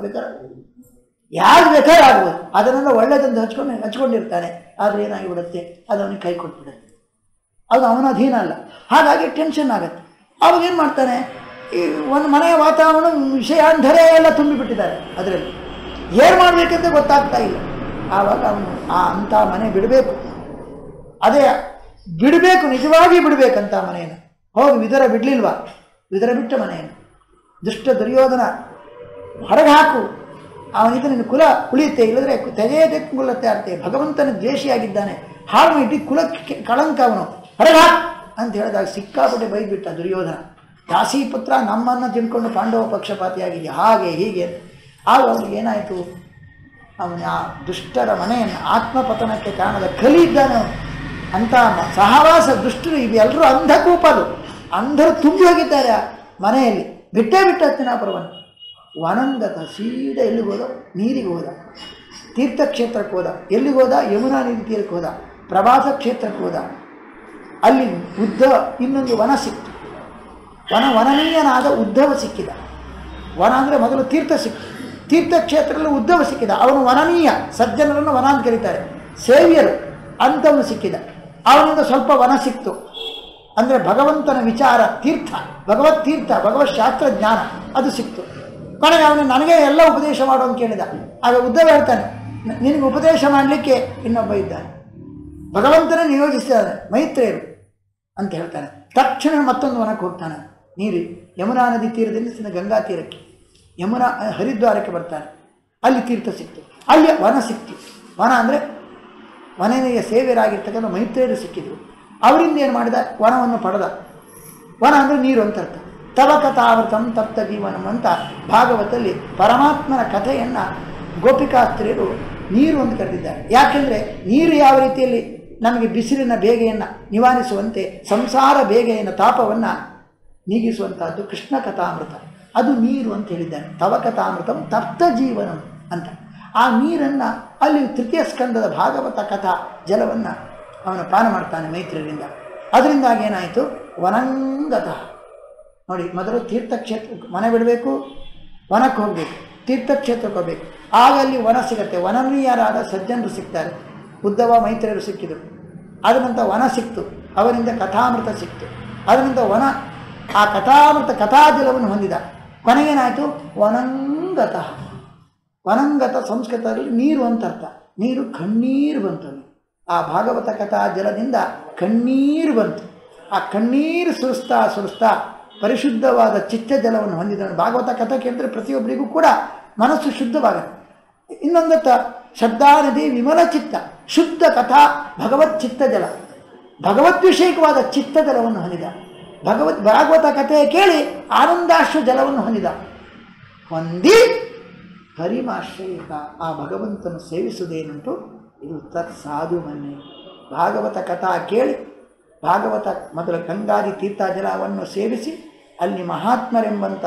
ಬೇಕಾದ್ರೆ ಆಗ್ಬೋದು. ಅದನ್ನೆಲ್ಲ ಒಳ್ಳೆಯದಂತ ಹಚ್ಕೊಂಡಿರ್ತಾನೆ. ಆದರೆ ಏನಾಗಿಬಿಡುತ್ತೆ, ಅದು ಅವನಿಗೆ ಕೈ ಕೊಟ್ಬಿಡುತ್ತೆ. ಅದು ಅವನ ಅಧೀನ ಅಲ್ಲ. ಹಾಗಾಗಿ ಟೆನ್ಷನ್ ಆಗುತ್ತೆ. ಅವಾಗ ಏನು ಮಾಡ್ತಾನೆ, ಈ ಒಂದು ಮನೆಯ ವಾತಾವರಣ ವಿಷಯಾಂಧರೇ ಎಲ್ಲ ತುಂಬಿಬಿಟ್ಟಿದ್ದಾರೆ. ಅದರಲ್ಲಿ ಏನು ಮಾಡಬೇಕಂತ ಗೊತ್ತಾಗ್ತಾ ಇಲ್ಲ. ಆವಾಗ ಅವನು ಅಂಥ ಮನೆ ಬಿಡಬೇಕು. ಅದೇ ಬಿಡಬೇಕು, ನಿಜವಾಗಿ ಬಿಡಬೇಕಂತ ಮನೆಯನ್ನು. ಹೋಗಿ ವಿದುರ ಬಿಡಲಿಲ್ವಾ? ವಿದುರ ಬಿಟ್ಟ ಮನೆಯನ್ನು ದುಷ್ಟ ದುರ್ಯೋಧನ ಹೊರಗೆ ಹಾಕು, ಅವನಿಗೆ ನಿನ್ನ ಕುಲ ಉಳಿಯುತ್ತೆ, ಇಲ್ಲದ್ರೆ ತೆಗೆಯದೆ ಕುಲತ್ತೆ ಆಡ್ತೆ. ಭಗವಂತನ ದ್ವೇಷಿಯಾಗಿದ್ದಾನೆ, ಹಾಳು ಇಡೀ ಕುಲಕ್ಕೆ ಕಳಂಕ, ಅವನು ಹೊರಗೆ ಹಾಕು ಅಂತ ಹೇಳಿದಾಗ ಸಿಕ್ಕಾಪಟ್ಟೆ ಬೈದ್ಬಿಟ್ಟ ದುರ್ಯೋಧನ. ದಾಸಿ ಪುತ್ರ ನಮ್ಮನ್ನು ತಿಳ್ಕೊಂಡು ಪಾಂಡವ ಪಕ್ಷಪಾತಿಯಾಗಿದೆಯಾ, ಹಾಗೆ ಹೀಗೆ. ಆಗ ಅವನಿಗೆ ಏನಾಯಿತು, ಅವನ ಆ ದುಷ್ಟರ ಮನೆಯನ್ನು ಆತ್ಮಪತನಕ್ಕೆ ಕಾರಣದ ಕಲಿ ಇದ್ದಾನೆ ಅವನು. ಅಂಥ ಸಹವಾಸ ದುಷ್ಟರು ಇವೆಲ್ಲರೂ ಅಂಧಕೂಪರು, ಅಂಧರು ತುಂಬಿ ಹೋಗಿದ್ದಾರೆ ಆ ಮನೆಯಲ್ಲಿ. ಬಿಟ್ಟೇ ಬಿಟ್ಟ ಹತ್ತಿನಾಪುರವನ್ನು. ವನಂಗತ ಸೀದಾ ಎಲ್ಲಿಗೆ ಹೋದ? ನೀರಿಗೆ ಹೋದ. ತೀರ್ಥಕ್ಷೇತ್ರಕ್ಕೆ ಹೋದ. ಎಲ್ಲಿಗೆ ಹೋದ? ಯಮುನಾ ನದಿ ತೀರಕ್ಕೆ ಹೋದ. ಪ್ರವಾಸ ಕ್ಷೇತ್ರಕ್ಕೆ ಹೋದ. ಅಲ್ಲಿ ಇನ್ನೊಂದು ವನ ಸಿಕ್ತು. ವನನೀಯನಾದ ಉದ್ಧವ ಸಿಕ್ಕಿದ. ವನ ಅಂದರೆ ಮೊದಲು ತೀರ್ಥ ಸಿಕ್ತು. ತೀರ್ಥಕ್ಷೇತ್ರದಲ್ಲಿ ಉದ್ಧವ ಸಿಕ್ಕಿದ. ಅವನು ವನನೀಯ, ಸಜ್ಜನರನ್ನು ವನ ಅಂತ ಕರೀತಾರೆ, ಸೇವಿಯರು ಅಂಥವನು ಸಿಕ್ಕಿದ. ಅವನಿಂದ ಸ್ವಲ್ಪ ವನ ಸಿಕ್ತು. ಅಂದರೆ ಭಗವಂತನ ವಿಚಾರ ತೀರ್ಥ, ಭಗವತ್ ತೀರ್ಥ, ಭಗವತ್ ಶಾಸ್ತ್ರ ಜ್ಞಾನ ಅದು ಸಿಕ್ತು. ಕೊನೆಗೆ ಅವನು ನನಗೆ ಎಲ್ಲ ಉಪದೇಶ ಮಾಡು ಅಂತ ಕೇಳಿದ. ಆಗ ಉದ್ಧವ ಹೇಳ್ತಾನೆ, ನಿನಗೆ ಉಪದೇಶ ಮಾಡಲಿಕ್ಕೆ ಇನ್ನೊಬ್ಬ ಇದ್ದಾನೆ, ಭಗವಂತನೇ ನಿಯೋಜಿಸಿದ್ದಾನೆ, ಮೈತ್ರೇಯರು ಅಂತ ಹೇಳ್ತಾನೆ. ತಕ್ಷಣ ಮತ್ತೊಂದು ವನಕ್ಕೆ ಹೋಗ್ತಾನೆ. ನೀರು ಯಮುನಾ ನದಿ ತೀರದಿಂದ ಗಂಗಾ ತೀರಕ್ಕೆ, ಯಮುನಾ ಹರಿದ್ವಾರಕ್ಕೆ ಬರ್ತಾನೆ. ಅಲ್ಲಿ ತೀರ್ಥ ಸಿಕ್ತು. ಅಲ್ಲಿ ವನ ಸಿಕ್ತು. ವನ ಅಂದರೆ ವನನೆಯ ಸೇವೆಯರಾಗಿರ್ತಕ್ಕಂಥ ಮೈತ್ರೇಯರು ಸಿಕ್ಕಿದ್ರು. ಅವರಿಂದ ಏನು ಮಾಡಿದ? ವನವನ್ನು ಪಡೆದ. ವನ ಅಂದರೆ ನೀರು ಅಂತ ಅರ್ಥ. ತವ ಕಥಾವೃತಂ ತಪ್ತ ಜೀವನಂ ಅಂತ ಭಾಗವತಲ್ಲಿ ಪರಮಾತ್ಮನ ಕಥೆಯನ್ನು ಗೋಪಿಕಾಸ್ತ್ರೀಯರು ನೀರು ಅಂತ ಕರೆದಿದ್ದಾರೆ. ಯಾಕೆಂದರೆ ನೀರು ಯಾವ ರೀತಿಯಲ್ಲಿ ನಮಗೆ ಬಿಸಿಲಿನ ಬೇಗೆಯನ್ನು ನಿವಾರಿಸುವಂತೆ, ಸಂಸಾರ ಬೇಗೆಯನ್ನು ತಾಪವನ್ನು ನೀಗಿಸುವಂತಹದ್ದು ಕೃಷ್ಣ ಕಥಾಮೃತ, ಅದು ನೀರು ಅಂತ ಹೇಳಿದ್ದಾನೆ. ತವ ಕಥಾಮೃತಂ ತಪ್ತ ಜೀವನಂ ಅಂತ. ಆ ನೀರನ್ನು ಅಲ್ಲಿ ತೃತೀಯ ಸ್ಕಂದದ ಭಾಗವತ ಕಥಾ ಜಲವನ್ನು ಅವನು ಪಾನ ಮಾಡ್ತಾನೆ ಮೈತ್ರಿಯಿಂದ. ಅದರಿಂದಾಗಿ ಏನಾಯಿತು? ವನಂಗತಃ. ನೋಡಿ, ಮೊದಲು ತೀರ್ಥಕ್ಷೇತ್ರ ಮನೆ ಬಿಡಬೇಕು, ವನಕ್ಕೆ ಹೋಗಬೇಕು, ತೀರ್ಥಕ್ಷೇತ್ರಕ್ಕೆ ಹೋಗಬೇಕು. ಆಗ ಅಲ್ಲಿ ವನ ಸಿಗತ್ತೆ. ವನನೀಯರಾದ ಸಜ್ಜನರು ಸಿಗ್ತಾರೆ. ಉದ್ಧವ ಮೈತ್ರಿಯರು ಸಿಕ್ಕಿದರು. ಅದ ನಂತರ ವನ ಸಿಕ್ತು, ಅವರಿಂದ ಕಥಾಮೃತ ಸಿಕ್ತು. ಅದರಿಂದ ವನ ಆ ಕಥಾಮೃತ ಕಥಾಜಲವನ್ನು ಹೊಂದಿದ. ಕೊನೆಗೇನಾಯಿತು? ವನಂಗತಃ. ವನಂಗತ ಸಂಸ್ಕೃತದಲ್ಲಿ ನೀರು ಅಂತ ಅರ್ಥ. ನೀರು ಕಣ್ಣೀರು ಬಂತು. ಆ ಭಾಗವತ ಕಥಾ ಜಲದಿಂದ ಕಣ್ಣೀರು ಬಂತು. ಆ ಕಣ್ಣೀರು ಸುರಿಸ್ತಾ ಪರಿಶುದ್ಧವಾದ ಚಿತ್ತ ಜಲವನ್ನು ಹೊಂದಿದನು. ಭಾಗವತ ಕಥೆ ಕೇಳಿದ್ರೆ ಪ್ರತಿಯೊಬ್ಬರಿಗೂ ಕೂಡ ಮನಸ್ಸು ಶುದ್ಧವಾಗುತ್ತೆ. ಇನ್ನೊಂದತ್ತ ಶಬ್ದಾನದಿ ವಿಮಲ ಚಿತ್ತ, ಶುದ್ಧ ಕಥಾ ಭಗವತ್ ಚಿತ್ತ ಜಲ, ಭಗವದ್ವಿಷಯಕವಾದ ಚಿತ್ತ ಜಲವನ್ನು ಹೊಂದಿದ. ಭಾಗವತ ಕಥೆ ಕೇಳಿ ಆನಂದಾಶ್ರು ಜಲವನ್ನು ಹೊಂದಿ ಹರಿಮಾಶ್ರಯಿಕ ಆ ಭಗವಂತನು ಸೇವಿಸುವುದೇನುಂಟು? ಇದು ತತ್ ಸಾಧು ಮನ್ನೆ. ಭಾಗವತ ಕಥಾ ಕೇಳಿ ಭಾಗವತ ಮೊದಲ ಗಂಗಾದಿ ತೀರ್ಥ ಜಲವನ್ನು ಸೇವಿಸಿ ಅಲ್ಲಿ ಮಹಾತ್ಮರೆಂಬಂಥ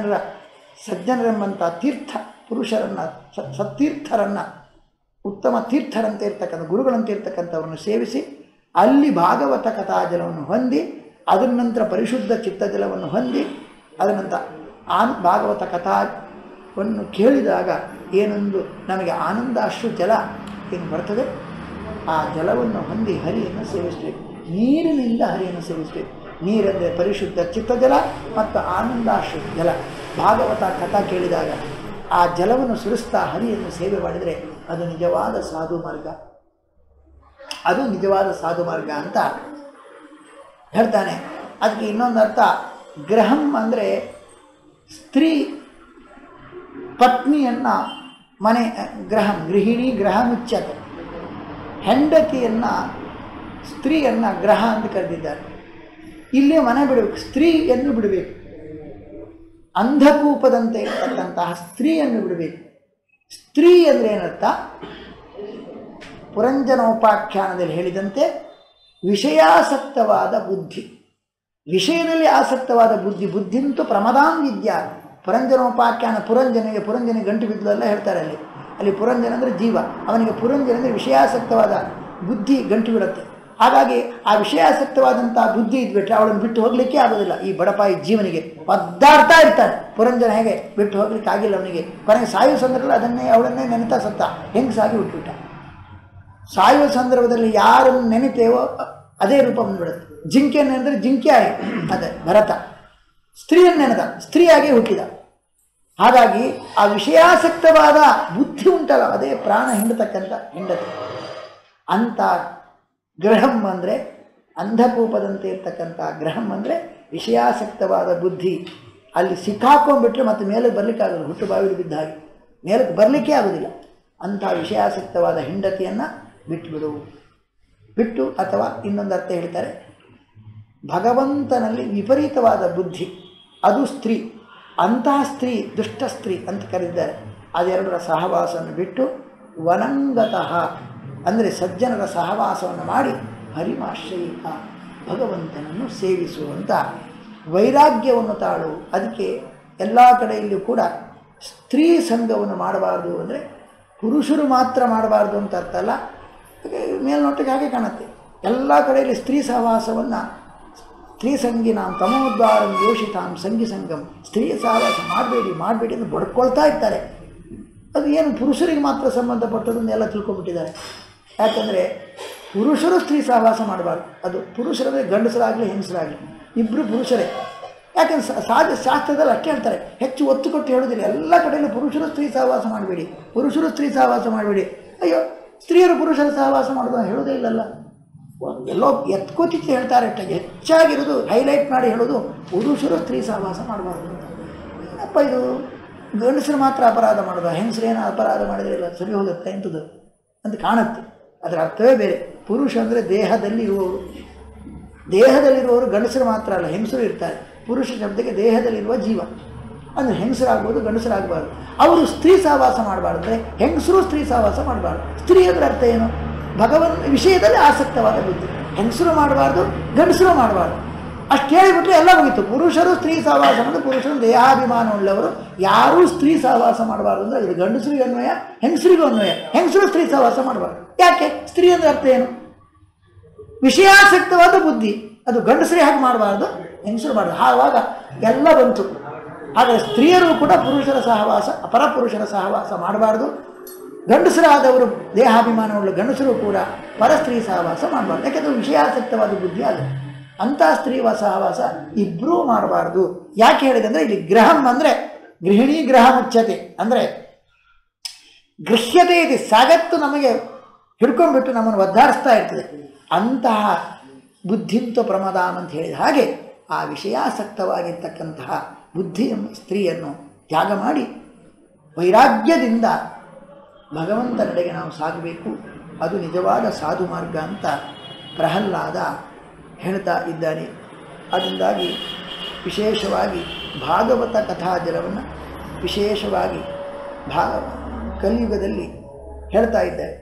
ಸಜ್ಜನರೆಂಬಂಥ ತೀರ್ಥ ಪುರುಷರನ್ನು, ಸತ್ತೀರ್ಥರನ್ನು, ಉತ್ತಮ ತೀರ್ಥರಂತೆ ಇರ್ತಕ್ಕಂಥ ಗುರುಗಳಂತೆ ಇರ್ತಕ್ಕಂಥವ್ರನ್ನು ಸೇವಿಸಿ ಅಲ್ಲಿ ಭಾಗವತ ಕಥಾ ಜಲವನ್ನು ಹೊಂದಿ, ಅದರ ನಂತರ ಪರಿಶುದ್ಧ ಚಿತ್ತ ಜಲವನ್ನು ಹೊಂದಿ, ಅದರ ನಂತರ ಭಾಗವತ ಕಥಾವನ್ನು ಕೇಳಿದಾಗ ಏನೊಂದು ನಮಗೆ ಆನಂದಾಶ್ರು ಜಲ ಏನು ಬರ್ತದೆ, ಆ ಜಲವನ್ನು ಹೊಂದಿ ಹರಿಯನ್ನು ಸೇವಿಸಬೇಕು. ನೀರಿನಿಂದ ಹರಿಯನ್ನು ಸೇವಿಸಬೇಕು. ನೀರೆಂದರೆ ಪರಿಶುದ್ಧ ಚಿತ್ತ ಜಲ ಮತ್ತು ಆನಂದಾಶ್ರು ಜಲ. ಭಾಗವತ ಕಥಾ ಕೇಳಿದಾಗ ಆ ಜಲವನ್ನು ಸುರಿಸ್ತಾ ಹರಿಯನ್ನು ಸೇವೆ ಮಾಡಿದರೆ ಅದು ನಿಜವಾದ ಸಾಧು ಮಾರ್ಗ, ಅದು ನಿಜವಾದ ಸಾಧು ಮಾರ್ಗ ಅಂತ ಹೇಳ್ತಾನೆ. ಅದಕ್ಕೆ ಇನ್ನೊಂದು ಅರ್ಥ, ಗ್ರಹಂ ಅಂದರೆ ಸ್ತ್ರೀ ಪತ್ನಿಯನ್ನು ಮನೆ, ಗ್ರಹಂ ಗೃಹಿಣಿ ಗ್ರಹ ಮುಚ್ಚತೆ, ಹೆಂಡತಿಯನ್ನು ಸ್ತ್ರೀಯನ್ನು ಗ್ರಹ ಅಂತ ಕರೆದಿದ್ದಾರೆ. ಇಲ್ಲಿ ಮನೆ ಬಿಡಬೇಕು, ಸ್ತ್ರೀಯನ್ನು ಬಿಡಬೇಕು, ಅಂಧಕೂಪದಂತೆ ಇರತಕ್ಕಂತಹ ಸ್ತ್ರೀಯನ್ನು ಬಿಡಬೇಕು. ಸ್ತ್ರೀ ಅಂದರೆ ಏನರ್ಥ? ಪುರಂಜನೋಪಾಖ್ಯಾನದಲ್ಲಿ ಹೇಳಿದಂತೆ ವಿಷಯಾಸಕ್ತವಾದ ಬುದ್ಧಿ, ವಿಷಯದಲ್ಲಿ ಆಸಕ್ತವಾದ ಬುದ್ಧಿ. ಬುದ್ಧಿಂತು ಪ್ರಮದಾಂ ವಿದ್ಯಾ. ಪುರಂಜನೋಪಾಖ್ಯಾನ ಪುರಂಜನಿಗೆ ಗಂಟು ಬಿದ್ದಲ್ಲ ಹೇಳ್ತಾರೆ. ಅಲ್ಲಿ ಪುರಂಜನ ಅಂದರೆ ಜೀವ, ಅವನಿಗೆ ಪುರಂಜನ ಅಂದರೆ ವಿಷಯಾಸಕ್ತವಾದ ಬುದ್ಧಿ ಗಂಟು ಬಿಡುತ್ತೆ. ಹಾಗಾಗಿ ಆ ವಿಷಯಾಸಕ್ತವಾದಂಥ ಬುದ್ಧಿ ಇದ್ಬಿಟ್ರೆ ಅವಳನ್ನು ಬಿಟ್ಟು ಹೋಗಲಿಕ್ಕೆ ಆಗೋದಿಲ್ಲ. ಈ ಬಡಪಾಯಿ ಜೀವನಿಗೆ ಒದ್ದಾಡ್ತಾ ಇರ್ತಾನೆ. ಪುರಂಜನ ಹೇಗೆ ಬಿಟ್ಟು ಹೋಗ್ಲಿಕ್ಕೆ ಆಗಿಲ್ಲ ಅವನಿಗೆ. ಕೊನೆಗೆ ಸಾಯುವ ಸಂದರ್ಭದಲ್ಲಿ ಅವಳನ್ನೇ ನೆನೆತಾ ಸತ್ತ, ಹೆಂಗಸಾಗಿ ಹುಟ್ಟುಬಿಟ್ಟ. ಸಾಯುವ ಸಂದರ್ಭದಲ್ಲಿ ಯಾರನ್ನು ನೆನೆತೇವೋ ಅದೇ ರೂಪ ಬಂದ್ಬಿಡುತ್ತೆ. ಜಿಂಕೆಯನ್ನು ನೆನೆದರೆ ಜಿಂಕೆ ಆಗಿ ಅದೇ ಭರತ, ಸ್ತ್ರೀಯನ್ನು ನೆನೆದ ಸ್ತ್ರೀಯಾಗಿ ಹುಟ್ಟಿದ. ಹಾಗಾಗಿ ಆ ವಿಷಯಾಸಕ್ತವಾದ ಬುದ್ಧಿ ಉಂಟಲ್ಲ, ಅದೇ ಪ್ರಾಣ ಹಿಂಡತಕ್ಕಂಥ ಹೆಂಡತಿ. ಅಂಥ ಗ್ರಹಂ ಅಂದರೆ ಅಂಧಕೂಪದಂತೆ ಇರ್ತಕ್ಕಂಥ ಗ್ರಹಂ ಅಂದರೆ ವಿಷಯಾಸಕ್ತವಾದ ಬುದ್ಧಿ. ಅಲ್ಲಿ ಸಿಕ್ಕಾಕೊಂಡ್ಬಿಟ್ರೆ ಮತ್ತೆ ಮೇಲೆ ಬರಲಿಕ್ಕಾಗಲ್ಲ, ಹುಟ್ಟು ಬಾವಿಲಿ ಬಿದ್ದ ಹಾಗೆ ಮೇಲಕ್ಕೆ ಬರಲಿಕ್ಕೆ ಆಗೋದಿಲ್ಲ. ಅಂಥ ವಿಷಯಾಸಕ್ತವಾದ ಹೆಂಡತಿಯನ್ನು ಬಿಟ್ಟು, ಅಥವಾ ಇನ್ನೊಂದು ಅರ್ಥ ಹೇಳ್ತಾರೆ, ಭಗವಂತನಲ್ಲಿ ವಿಪರೀತವಾದ ಬುದ್ಧಿ, ಅದು ಸ್ತ್ರೀ. ಅಂತಹ ಸ್ತ್ರೀ ದುಷ್ಟ ಸ್ತ್ರೀ ಅಂತ ಕರೆದಿದ್ದಾರೆ. ಅದೆರಡರ ಸಹವಾಸವನ್ನು ಬಿಟ್ಟು ವನಂಗತಃ ಅಂದರೆ ಸಜ್ಜನರ ಸಹವಾಸವನ್ನು ಮಾಡಿ ಹರಿಮಾಶ್ರಯಿಕ ಭಗವಂತನನ್ನು ಸೇವಿಸುವಂಥ ವೈರಾಗ್ಯವನ್ನು ತಾಳು. ಅದಕ್ಕೆ ಎಲ್ಲ ಕಡೆಯಲ್ಲೂ ಕೂಡ ಸ್ತ್ರೀ ಸಂಘವನ್ನು ಮಾಡಬಾರ್ದು ಅಂದರೆ ಪುರುಷರು ಮಾತ್ರ ಮಾಡಬಾರ್ದು ಅಂತ ಅರ್ಥ ಅಲ್ಲ. ಮೇಲ್ನೋಟಕ್ಕೆ ಹಾಗೆ ಕಾಣುತ್ತೆ. ಎಲ್ಲ ಕಡೆಯಲ್ಲಿ ಸ್ತ್ರೀ ಸಹವಾಸವನ್ನು ಸ್ತ್ರೀ ಸಂಗಿನಾಂ ತಮೋದ್ವಾರಂ ಯೋಷಿತಾಂ ಸಂಗಿ ಸಂಗಂ, ಸ್ತ್ರೀ ಸಹವಾಸ ಮಾಡಬೇಡಿ ಅಂತ ಬಡ್ಕೊಳ್ತಾ ಇರ್ತಾರೆ. ಅದು ಏನು ಪುರುಷರಿಗೆ ಮಾತ್ರ ಸಂಬಂಧಪಟ್ಟದನ್ನು ಎಲ್ಲ ತಿಳ್ಕೊಂಡ್ಬಿಟ್ಟಿದ್ದಾರೆ. ಯಾಕಂದರೆ ಪುರುಷರು ಸ್ತ್ರೀ ಸಹವಾಸ ಮಾಡಬಾರ್ದು. ಅದು ಪುರುಷರಂದರೆ ಗಂಡಸರಾಗಲಿ ಹೆಂಗಸರಾಗಲಿ ಇಬ್ಬರು ಪುರುಷರೇ. ಯಾಕಂದ್ರೆ ಶಾಸ್ತ್ರದಲ್ಲಿ ಅಷ್ಟೇ ಹೇಳ್ತಾರೆ, ಹೆಚ್ಚು ಒತ್ತು ಕೊಟ್ಟು ಹೇಳೋದಿಲ್ಲ. ಎಲ್ಲ ಕಡೆಯಲ್ಲೂ ಪುರುಷರು ಸ್ತ್ರೀ ಸಹವಾಸ ಮಾಡಬೇಡಿ. ಅಯ್ಯೋ, ಸ್ತ್ರೀಯರು ಪುರುಷರ ಸಹವಾಸ ಮಾಡೋದು ಹೇಳೋದೇ ಇಲ್ಲಲ್ಲ. ಎಲ್ಲೋ ಎತ್ಕೋತಿತ್ತು ಹೇಳ್ತಾರೆ. ಹೆಚ್ಚಾಗಿರೋದು ಹೈಲೈಟ್ ಮಾಡಿ ಹೇಳೋದು ಪುರುಷರು ಸ್ತ್ರೀ ಸಹವಾಸ ಮಾಡಬಾರ್ದು. ಅಪ್ಪ ಇದು ಗಂಡಸರು ಮಾತ್ರ ಅಪರಾಧ ಮಾಡೋದು, ಹೆಂಗಸರು ಏನೋ ಅಪರಾಧ ಮಾಡಿದರೆ ಇಲ್ಲ ಸರಿ ಹೋಗುತ್ತೆ ಎಂಥದ್ದು ಅಂತ ಕಾಣುತ್ತೆ. ಅದರ ಅರ್ಥವೇ ಬೇರೆ. ಪುರುಷ ಅಂದರೆ ದೇಹದಲ್ಲಿರುವವರು ಗಂಡಸರು ಮಾತ್ರ ಅಲ್ಲ, ಹೆಂಗಸರು ಇರ್ತಾರೆ. ಪುರುಷ ಶಬ್ದಕ್ಕೆ ದೇಹದಲ್ಲಿರುವ ಜೀವ ಅಂದರೆ ಹೆಂಗಸರಾಗ್ಬೋದು, ಗಂಡಸರಾಗಬಾರ್ದು. ಅವರು ಸ್ತ್ರೀ ಸಹವಾಸ ಮಾಡಬಾರ್ದು ಅಂದರೆ ಹೆಂಗಸರು ಸ್ತ್ರೀ ಸಹವಾಸ ಮಾಡಬಾರ್ದು. ಸ್ತ್ರೀ ಅದರ ಅರ್ಥ ಏನು? ಭಗವನ್ ವಿಷಯದಲ್ಲಿ ಆಸಕ್ತವಾದ ಬುದ್ಧಿ. ಹೆಂಗಸರು ಮಾಡಬಾರ್ದು, ಗಂಡಸರು ಮಾಡಬಾರ್ದು. ಅಷ್ಟು ಹೇಳಿಬಿಟ್ರೆ ಎಲ್ಲ ಮುಗೀತು. ಪುರುಷರು ಸ್ತ್ರೀ ಸಹವಾಸ ಅಂದರೆ ಪುರುಷರು ದೇಹಾಭಿಮಾನ ಉಳ್ಳವರು ಯಾರೂ ಸ್ತ್ರೀ ಸಹವಾಸ ಮಾಡಬಾರ್ದು ಅಂದರೆ ಇದು ಗಂಡಸರಿಗೂ ಅನ್ವಯ, ಹೆಂಗಸರಿಗೂ ಅನ್ವಯ. ಹೆಂಗಸರು ಸ್ತ್ರೀ ಸಹವಾಸ ಮಾಡಬಾರ್ದು. ಯಾಕೆ? ಸ್ತ್ರೀ ಅಂದರೆ ಅರ್ಥ ಏನು? ವಿಷಯಾಸಕ್ತವಾದ ಬುದ್ಧಿ. ಅದು ಗಂಡಸರೇ ಹಾಗೆ ಮಾಡಬಾರ್ದು, ಹೆಂಗಸರು ಮಾಡಬಾರ್ದು. ಆವಾಗ ಎಲ್ಲ ಬಂತು. ಆದರೆ ಸ್ತ್ರೀಯರು ಕೂಡ ಪುರುಷರ ಸಹವಾಸ, ಪರಪುರುಷರ ಸಹವಾಸ ಮಾಡಬಾರ್ದು. ಗಂಡಸರಾದವರು ದೇಹಾಭಿಮಾನವುಳ್ಳ ಗಂಡಸರು ಕೂಡ ಪರಸ್ತ್ರೀ ಸಹವಾಸ ಮಾಡಬಾರ್ದು. ಯಾಕೆಂದರೆ ವಿಷಯಾಸಕ್ತವಾದ ಬುದ್ಧಿ ಅದು. ಅಂಥ ಸ್ತ್ರೀ ಸಹವಾಸ ಇಬ್ಬರೂ ಮಾಡಬಾರ್ದು. ಯಾಕೆ ಹೇಳಿದೆ ಅಂದರೆ ಇಲ್ಲಿ ಗ್ರಹಂ ಅಂದರೆ ಗೃಹಿಣಿ ಗ್ರಹ ಮುಚ್ಚತೆ ಅಂದರೆ ಗೃಹ್ಯತೆ ಇದೆ. ಸಾಗತ್ತು ನಮಗೆ ಹಿಡ್ಕೊಂಡ್ಬಿಟ್ಟು ನಮ್ಮನ್ನು ಒದ್ದಾಡಿಸ್ತಾ ಇರ್ತದೆ. ಅಂತಹ ಬುದ್ಧಿಂತ ಪ್ರಮದಾಂ ಅಂತ ಹೇಳಿದ ಹಾಗೆ ಆ ವಿಷಯಾಸಕ್ತವಾಗಿರ್ತಕ್ಕಂತಹ ಬುದ್ಧಿ ಎಂಬ ಸ್ತ್ರೀಯನ್ನು ತ್ಯಾಗ ಮಾಡಿ ವೈರಾಗ್ಯದಿಂದ ಭಗವಂತನೆಡೆಗೆ ನಾವು ಸಾಗಬೇಕು. ಅದು ನಿಜವಾದ ಸಾಧು ಮಾರ್ಗ ಅಂತ ಪ್ರಹ್ಲಾದ ಹೇಳ್ತಾ ಇದ್ದಾನೆ. ಅದರಿಂದಾಗಿ ವಿಶೇಷವಾಗಿ ಭಾಗವತ ಕಥಾಜಲವನ್ನು ವಿಶೇಷವಾಗಿ ಕಲಿಯುಗದಲ್ಲಿ ಹೇಳ್ತಾ ಇದ್ದಾರೆ.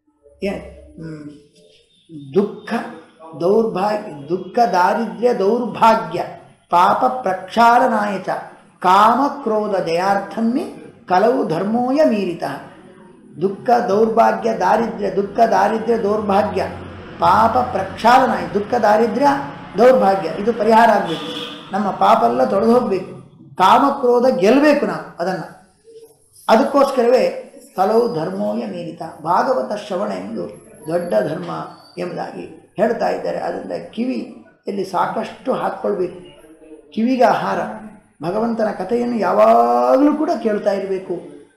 ದುಃಖ ದಾರಿದ್ರ್ಯ ದೌರ್ಭಾಗ್ಯ ಪಾಪ ಪ್ರಕ್ಷಾಳನಾಯ ಚ ಕಾಮ ಕ್ರೋಧ ಜಯಾರ್ಥನ್ನಿ ಕಲವು ಧರ್ಮೋಯ ಮೀರಿತ. ದುಃಖ ದಾರಿದ್ರ್ಯ ದೌರ್ಭಾಗ್ಯ ಪಾಪ ಪ್ರಕ್ಷಾಳನಾಯ. ದುಃಖ ದಾರಿದ್ರ್ಯ ದೌರ್ಭಾಗ್ಯ ಇದು ಪರಿಹಾರ ಆಗಬೇಕು. ನಮ್ಮ ಪಾಪ ಎಲ್ಲ ತೊಳೆದು ಹೋಗಬೇಕು. ಕಾಮಕ್ರೋಧ ಗೆಲ್ಲಬೇಕು ನಾವು ಅದನ್ನು. ಅದಕ್ಕೋಸ್ಕರವೇ ಕಲವು ಧರ್ಮೋಯ ಮೀರಿತ. ಭಾಗವತ ಶ್ರವಣ ಎಂದು ದೊಡ್ಡ ಧರ್ಮ ಎಂಬುದಾಗಿ ಹೇಳ್ತಾ ಇದ್ದಾರೆ. ಅದರಿಂದ ಕಿವಿಯಲ್ಲಿ ಸಾಕಷ್ಟು ಹಾಕ್ಕೊಳ್ಬೇಕು. ಕಿವಿಗೆ ಆಹಾರ. ಭಗವಂತನ ಕಥೆಯನ್ನು ಯಾವಾಗಲೂ ಕೂಡ ಕೇಳ್ತಾ ಇರಬೇಕು.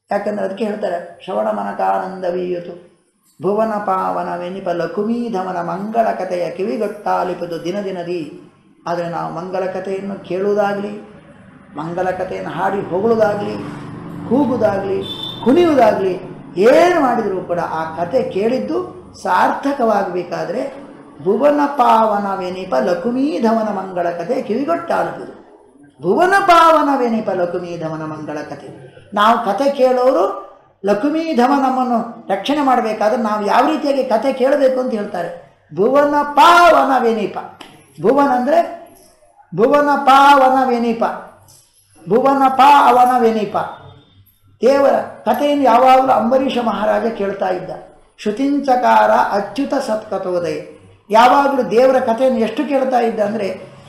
ಯಾಕಂದರೆ ಅದಕ್ಕೆ ಹೇಳ್ತಾರೆ ಶ್ರವಣ ಮನಕಾನಂದವೀಯುತು ಭುವನ ಪಾವನ ವೆನಿಪ ಲಕುಮೀಧಮನ ಮಂಗಳ ಕಥೆಯ ಕಿವಿಗೊಟ್ಟಾಲಿಪದು ದಿನ ದಿನದಿ. ಆದರೆ ನಾವು ಮಂಗಲ ಕಥೆಯನ್ನು ಕೇಳುವುದಾಗಲಿ, ಮಂಗಲ ಕಥೆಯನ್ನು ಹಾಡಿ ಹೊಗಳುವುದಾಗಲಿ, ಕೂಗುವುದಾಗಲಿ, ಕುಣಿಯುವುದಾಗಲಿ ಏನು ಮಾಡಿದರೂ ಕೂಡ ಆ ಕಥೆ ಕೇಳಿದ್ದು ಸಾರ್ಥಕವಾಗಬೇಕಾದ್ರೆ ಭುವನ ಪಾವನ ವೆನಿಪ ಲಕುಮೀಧಮನ ಮಂಗಳ ಕಥೆ ಕಿವಿಗೊಟ್ಟಾಲಿಪದು. ಭುವನ ಪಾವನ ವೆನಿಪ ಲಕುಮೀಧಮನ ಮಂಗಳ ಕಥೆ. ನಾವು ಕಥೆ ಕೇಳೋರು ಲಕುಮೀಧಮ ನಮ್ಮನ್ನು ರಕ್ಷಣೆ ಮಾಡಬೇಕಾದ್ರೆ ನಾವು ಯಾವ ರೀತಿಯಾಗಿ ಕಥೆ ಕೇಳಬೇಕು ಅಂತ ಹೇಳ್ತಾರೆ. ಭುವನ ಪಾವನ ವೆನಿಪ. ಭುವನ ಅಂದರೆ ಭುವನ ಪಾವನ ವೆನಿಪ, ಭುವನ ಪಾವನ ವೆನಿಪ. ದೇವರ ಕಥೆಯನ್ನು ಯಾವಾಗಲೂ ಅಂಬರೀಷ ಮಹಾರಾಜ ಕೇಳ್ತಾ ಇದ್ದ. ಶ್ರುತಿಂಚಕಾರ ಅಚ್ಯುತ ಸತ್ಕಥೋದಯ. ಯಾವಾಗಲೂ ದೇವರ ಕಥೆಯನ್ನು ಎಷ್ಟು ಕೇಳ್ತಾ ಇದ್ದ ಅಂದರೆ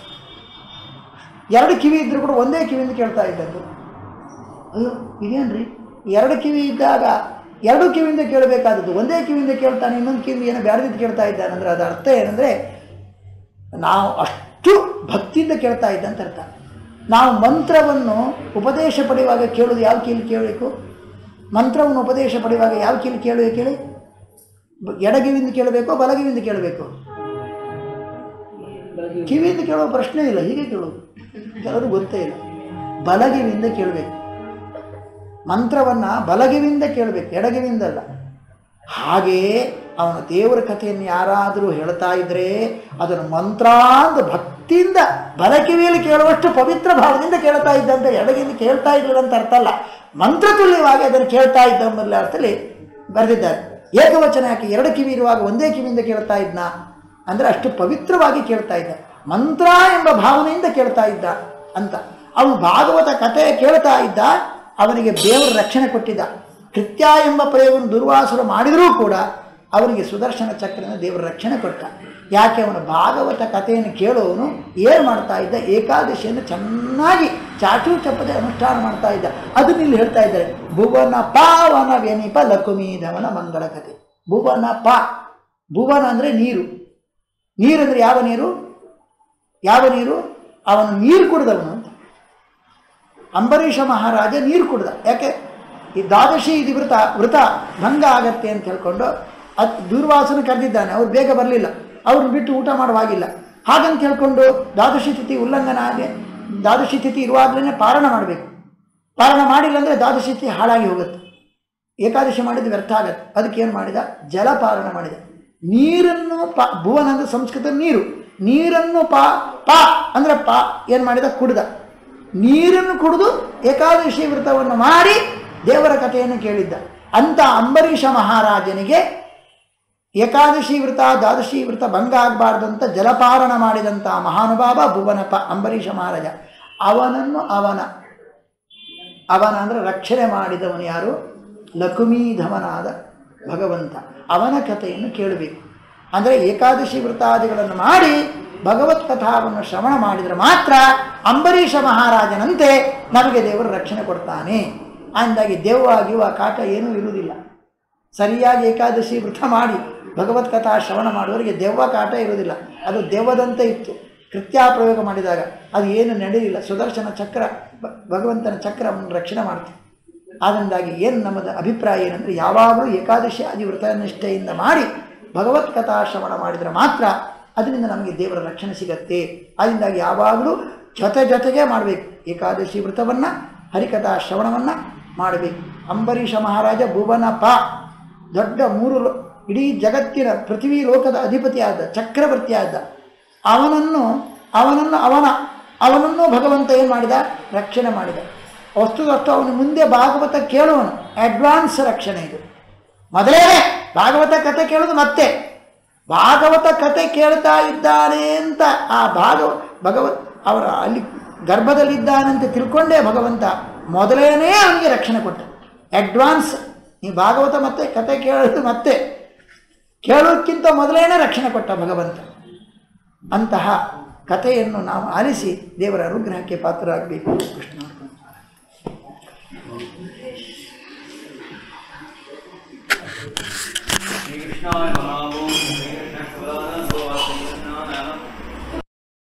2 ಕಿವಿ ಇದ್ದರೂ ಕೂಡ ಒಂದೇ ಕಿವಿಯಿಂದ ಕೇಳ್ತಾ ಇದ್ದದ್ದು. ಅಯ್ಯೋ ಇದೇನ್ರಿ, 2 ಕಿವಿ ಇದ್ದಾಗ 2 ಕಿವಿಯಿಂದ ಕೇಳಬೇಕಾದದ್ದು ಒಂದೇ ಕಿವಿಯಿಂದ ಕೇಳ್ತಾನೆ, ಇನ್ನೊಂದು ಕಿವಿಯಿಂದ ಏನೋ ಬ್ಯಾಡದಿದ್ದು ಕೇಳ್ತಾ ಇದ್ದಾನಂದ್ರೆ ಅದರ ಅರ್ಥ ಏನಂದರೆ ನಾವು ಅಷ್ಟು ಭಕ್ತಿಯಿಂದ ಕೇಳ್ತಾ ಇದ್ದ ಅಂತ ಅರ್ಥ. ನಾವು ಮಂತ್ರವನ್ನು ಉಪದೇಶ ಪಡೆಯುವಾಗ ಕೇಳೋದು ಯಾವ ಕಿವಿಲಿ ಕೇಳಬೇಕು? ಮಂತ್ರವನ್ನು ಉಪದೇಶ ಪಡೆಯುವಾಗ ಯಾವ ಕಿವಿಲಿ ಕೇಳಬೇಕು ಹೇಳಿ? ಎಡಗಿವಿಂದ ಕೇಳಬೇಕು, ಬಲಗಿವಿಂದ ಕೇಳಬೇಕು? ಕಿವಿಯಿಂದ ಕೇಳೋ ಪ್ರಶ್ನೆ ಇಲ್ಲ, ಹೀಗೆ ಕೇಳೋದು. ಕೆಲವರು ಗೊತ್ತೇ ಇಲ್ಲ. ಬಲಗಿವಿಂದ ಕೇಳಬೇಕು. ಮಂತ್ರವನ್ನು ಬಲಗಿವಿಂದ ಕೇಳಬೇಕು, ಎಡಗಿವಿಂದಲ್ಲ. ಹಾಗೆಯೇ ಅವನ ದೇವರ ಕಥೆಯನ್ನು ಯಾರಾದರೂ ಹೇಳ್ತಾ ಇದ್ದರೆ ಅದನ್ನು ಮಂತ್ರಾಂತ ಭಕ್ತಿಯಿಂದ ಬಲಕಿವಿಯಲ್ಲಿ ಕೇಳುವಷ್ಟು ಪವಿತ್ರ ಭಾವದಿಂದ ಕೇಳ್ತಾ ಇದ್ದಂತೆ, ಎಡಗಿಂದ ಕೇಳ್ತಾ ಇರಲಿಲ್ಲ ಅಂತ ಅರ್ಥ ಅಲ್ಲ. ಮಂತ್ರ ತುಲ್ಯವಾಗಿ ಅದನ್ನು ಕೇಳ್ತಾ ಇದ್ದ ಎಂಬ ಅರ್ಥದಲ್ಲಿ ಬರೆದಿದ್ದಾರೆ. ಏಕವಚನ ಯಾಕೆ? 2 ಕಿವಿ ಇರುವಾಗ ಒಂದೇ ಕಿವಿಯಿಂದ ಕೇಳ್ತಾ ಇದ್ನ ಅಂದರೆ ಅಷ್ಟು ಪವಿತ್ರವಾಗಿ ಕೇಳ್ತಾ ಇದ್ದ, ಮಂತ್ರ ಎಂಬ ಭಾವನೆಯಿಂದ ಕೇಳ್ತಾ ಇದ್ದ ಅಂತ. ಅವನು ಭಾಗವತ ಕಥೆ ಕೇಳ್ತಾ ಇದ್ದ, ಅವನಿಗೆ ದೇವರು ರಕ್ಷಣೆ ಕೊಟ್ಟಿದ್ದ. ಕೃತ್ಯ ಎಂಬ ಪ್ರಯೋಗವನ್ನು ದುರ್ವಾಸರು ಮಾಡಿದರೂ ಕೂಡ ಅವನಿಗೆ ಸುದರ್ಶನ ಚಕ್ರನ ದೇವರ ರಕ್ಷಣೆ ಕೊಟ್ಟ. ಯಾಕೆ? ಅವನ ಭಾಗವತ ಕಥೆಯನ್ನು ಕೇಳೋನು ಏನು ಮಾಡ್ತಾ ಇದ್ದ? ಏಕಾದಶಿಯನ್ನು ಚೆನ್ನಾಗಿ ಚಾಚೂ ಚಪ್ಪದೆ ಅನುಷ್ಠಾನ ಮಾಡ್ತಾ ಇದ್ದ. ಅದನ್ನ ಇಲ್ಲಿ ಹೇಳ್ತಾ ಇದ್ದಾರೆ. ಭುವನ ಪಾವನ ವೆನಿಪ ಲಕುಮೀಧಮನ ಮಂಗಳ ಕಥೆ. ಭುವನ ಪಾ, ಭುವನ ಅಂದರೆ ನೀರು. ನೀರಂದರೆ ಯಾವ ನೀರು? ಯಾವ ನೀರು? ಅವನು ನೀರು ಕುಡಿದವನು ಅಂತ. ಅಂಬರೀಷ ಮಹಾರಾಜ ನೀರು ಕುಡ್ದ. ಯಾಕೆ? ಈ ದ್ವಾದಶಿ ಇದು ವೃತ ಭಂಗ ಆಗತ್ತೆ ಅಂತ ಹೇಳ್ಕೊಂಡು ದುರ್ವಾಸನ ಕರೆದಿದ್ದಾನೆ. ಅವ್ರು ಬೇಗ ಬರಲಿಲ್ಲ, ಅವ್ರನ್ನ ಬಿಟ್ಟು ಊಟ ಮಾಡುವಾಗಿಲ್ಲ. ಹಾಗಂತ ಹೇಳ್ಕೊಂಡು ದ್ವಾದಶಿ ತಿಥಿ ಉಲ್ಲಂಘನ ಆಗಿ ದ್ವಾದಶಿ ತಿಥಿ ಇರುವಾಗಲೇ ಪಾರಣ ಮಾಡಬೇಕು. ಪಾರಣ ಮಾಡಿಲ್ಲ ಅಂದರೆ ದ್ವಾದಶಿ ತಿಥಿ ಹಾಳಾಗಿ ಹೋಗುತ್ತೆ, ಏಕಾದಶಿ ಮಾಡಿದ ವ್ಯರ್ಥ ಆಗತ್ತೆ. ಅದಕ್ಕೆ ಏನು ಮಾಡಿದ? ಜಲಪಾರಣ ಮಾಡಿದ. ನೀರನ್ನು ಭುವನ ಅಂದರೆ ಸಂಸ್ಕೃತ ನೀರು. ನೀರನ್ನು ಪಾ ಅಂದರೆ ಏನು ಮಾಡಿದ? ಕುಡ್ದ. ನೀರನ್ನು ಕುಡಿದು ಏಕಾದಶಿ ವ್ರತವನ್ನು ಮಾಡಿ ದೇವರ ಕಥೆಯನ್ನು ಕೇಳಿದ್ದ. ಅಂತ ಅಂಬರೀಷ ಮಹಾರಾಜನಿಗೆ ಏಕಾದಶಿ ವ್ರತ ದ್ವಾದಶಿ ವ್ರತ ಭಂಗ ಆಗಬಾರ್ದಂತ ಜಲಪಾರಣ ಮಾಡಿದಂಥ ಮಹಾನುಭಾವ ಭುವನಪ ಅಂಬರೀಷ ಮಹಾರಾಜ. ಅವನನ್ನು ಅವನ ಅಂದರೆ ರಕ್ಷಣೆ ಮಾಡಿದವನು ಯಾರು? ಲಕುಮೀಧಮನಾದ ಭಗವಂತ. ಅವನ ಕಥೆಯನ್ನು ಕೇಳಬೇಕು. ಅಂದರೆ ಏಕಾದಶಿ ವ್ರತಾದಿಗಳನ್ನು ಮಾಡಿ ಭಗವತ್ ಕಥಾವನ್ನು ಶ್ರವಣ ಮಾಡಿದರೆ ಮಾತ್ರ ಅಂಬರೀಷ ಮಹಾರಾಜನಂತೆ ನಮಗೆ ದೇವರು ರಕ್ಷಣೆ ಕೊಡ್ತಾನೆ. ಅಂದಾಗಿ ದೆವ್ವಾಗಿವ ಕಾಟ ಏನೂ ಇರುವುದಿಲ್ಲ. ಸರಿಯಾಗಿ ಏಕಾದಶಿ ವ್ರತ ಮಾಡಿ ಭಗವತ್ ಕಥಾ ಶ್ರವಣ ಮಾಡುವವರಿಗೆ ದೆವ್ವ ಕಾಟ ಇರುವುದಿಲ್ಲ. ಅದು ದೆವ್ವದಂತೆ ಇತ್ತು ಕೃತ್ಯಾಪ್ರಯೋಗ ಮಾಡಿದಾಗ. ಅದು ಏನು ನಡೆಯಲಿಲ್ಲ. ಸುದರ್ಶನ ಚಕ್ರ, ಭಗವಂತನ ಚಕ್ರವನ್ನು ರಕ್ಷಣೆ ಮಾಡ್ತೀವಿ. ಆದ್ದರಿಂದಾಗಿ ಏನು ನಮ್ಮದು ಅಭಿಪ್ರಾಯ ಏನಂದರೆ ಯಾವಾಗಲೂ ಏಕಾದಶಿ ಆದಿ ವ್ರತನಿಷ್ಠೆಯಿಂದ ಮಾಡಿ ಭಗವತ್ ಕಥಾ ಶ್ರವಣ ಮಾಡಿದರೆ ಮಾತ್ರ ಅದರಿಂದ ನಮಗೆ ದೇವರ ರಕ್ಷಣೆ ಸಿಗತ್ತೆ. ಅದರಿಂದಾಗಿ ಯಾವಾಗಲೂ ಜೊತೆಗೆ ಮಾಡಬೇಕು. ಏಕಾದಶಿ ವ್ರತವನ್ನು ಹರಿಕಥಾ ಶ್ರವಣವನ್ನು ಮಾಡಬೇಕು. ಅಂಬರೀಷ ಮಹಾರಾಜ ಭುವನ ದೊಡ್ಡ 3 ಇಡೀ ಜಗತ್ತಿನ ಪೃಥ್ವಿ ಲೋಕದ ಅಧಿಪತಿ ಆದ, ಚಕ್ರವರ್ತಿ ಆದ. ಅವನನ್ನು ಭಗವಂತ ಏನು ಮಾಡಿದ? ರಕ್ಷಣೆ ಮಾಡಿದ. ವಸ್ತುದಷ್ಟು ಅವನು ಮುಂದೆ ಭಾಗವತ ಕೇಳುವನು. ಅಡ್ವಾನ್ಸ್ ರಕ್ಷಣೆ ಇದು. ಮೊದಲೇ ಭಾಗವತ ಕಥೆ ಕೇಳೋದು, ಮತ್ತೆ ಭಾಗವತ ಕಥೆ ಕೇಳ್ತಾ ಇದ್ದಾನೆ ಅಂತ ಆ ಭಗವತ್ ಅವರ ಅಲ್ಲಿ ಗರ್ಭದಲ್ಲಿದ್ದಾನಂತೆ ತಿಳ್ಕೊಂಡೇ ಭಗವಂತ ಮೊದಲೇನೇ ಅವನಿಗೆ ರಕ್ಷಣೆ ಕೊಟ್ಟ. ಅಡ್ವಾನ್ಸ್. ಈ ಭಾಗವತ ಮತ್ತೆ ಕಥೆ ಕೇಳೋದು ಮತ್ತೆ ಕೇಳೋದಕ್ಕಿಂತ ಮೊದಲೇನೇ ರಕ್ಷಣೆ ಕೊಟ್ಟ ಭಗವಂತ. ಅಂತಹ ಕಥೆಯನ್ನು ನಾವು ಆಲಿಸಿ ದೇವರ ಅನುಗ್ರಹಕ್ಕೆ ಪಾತ್ರರಾಗಬೇಕು. ಕೃಷ್ಣ
ಶ್ರೀ ಕೃಷ್ಣಾಯ ನಮಃ.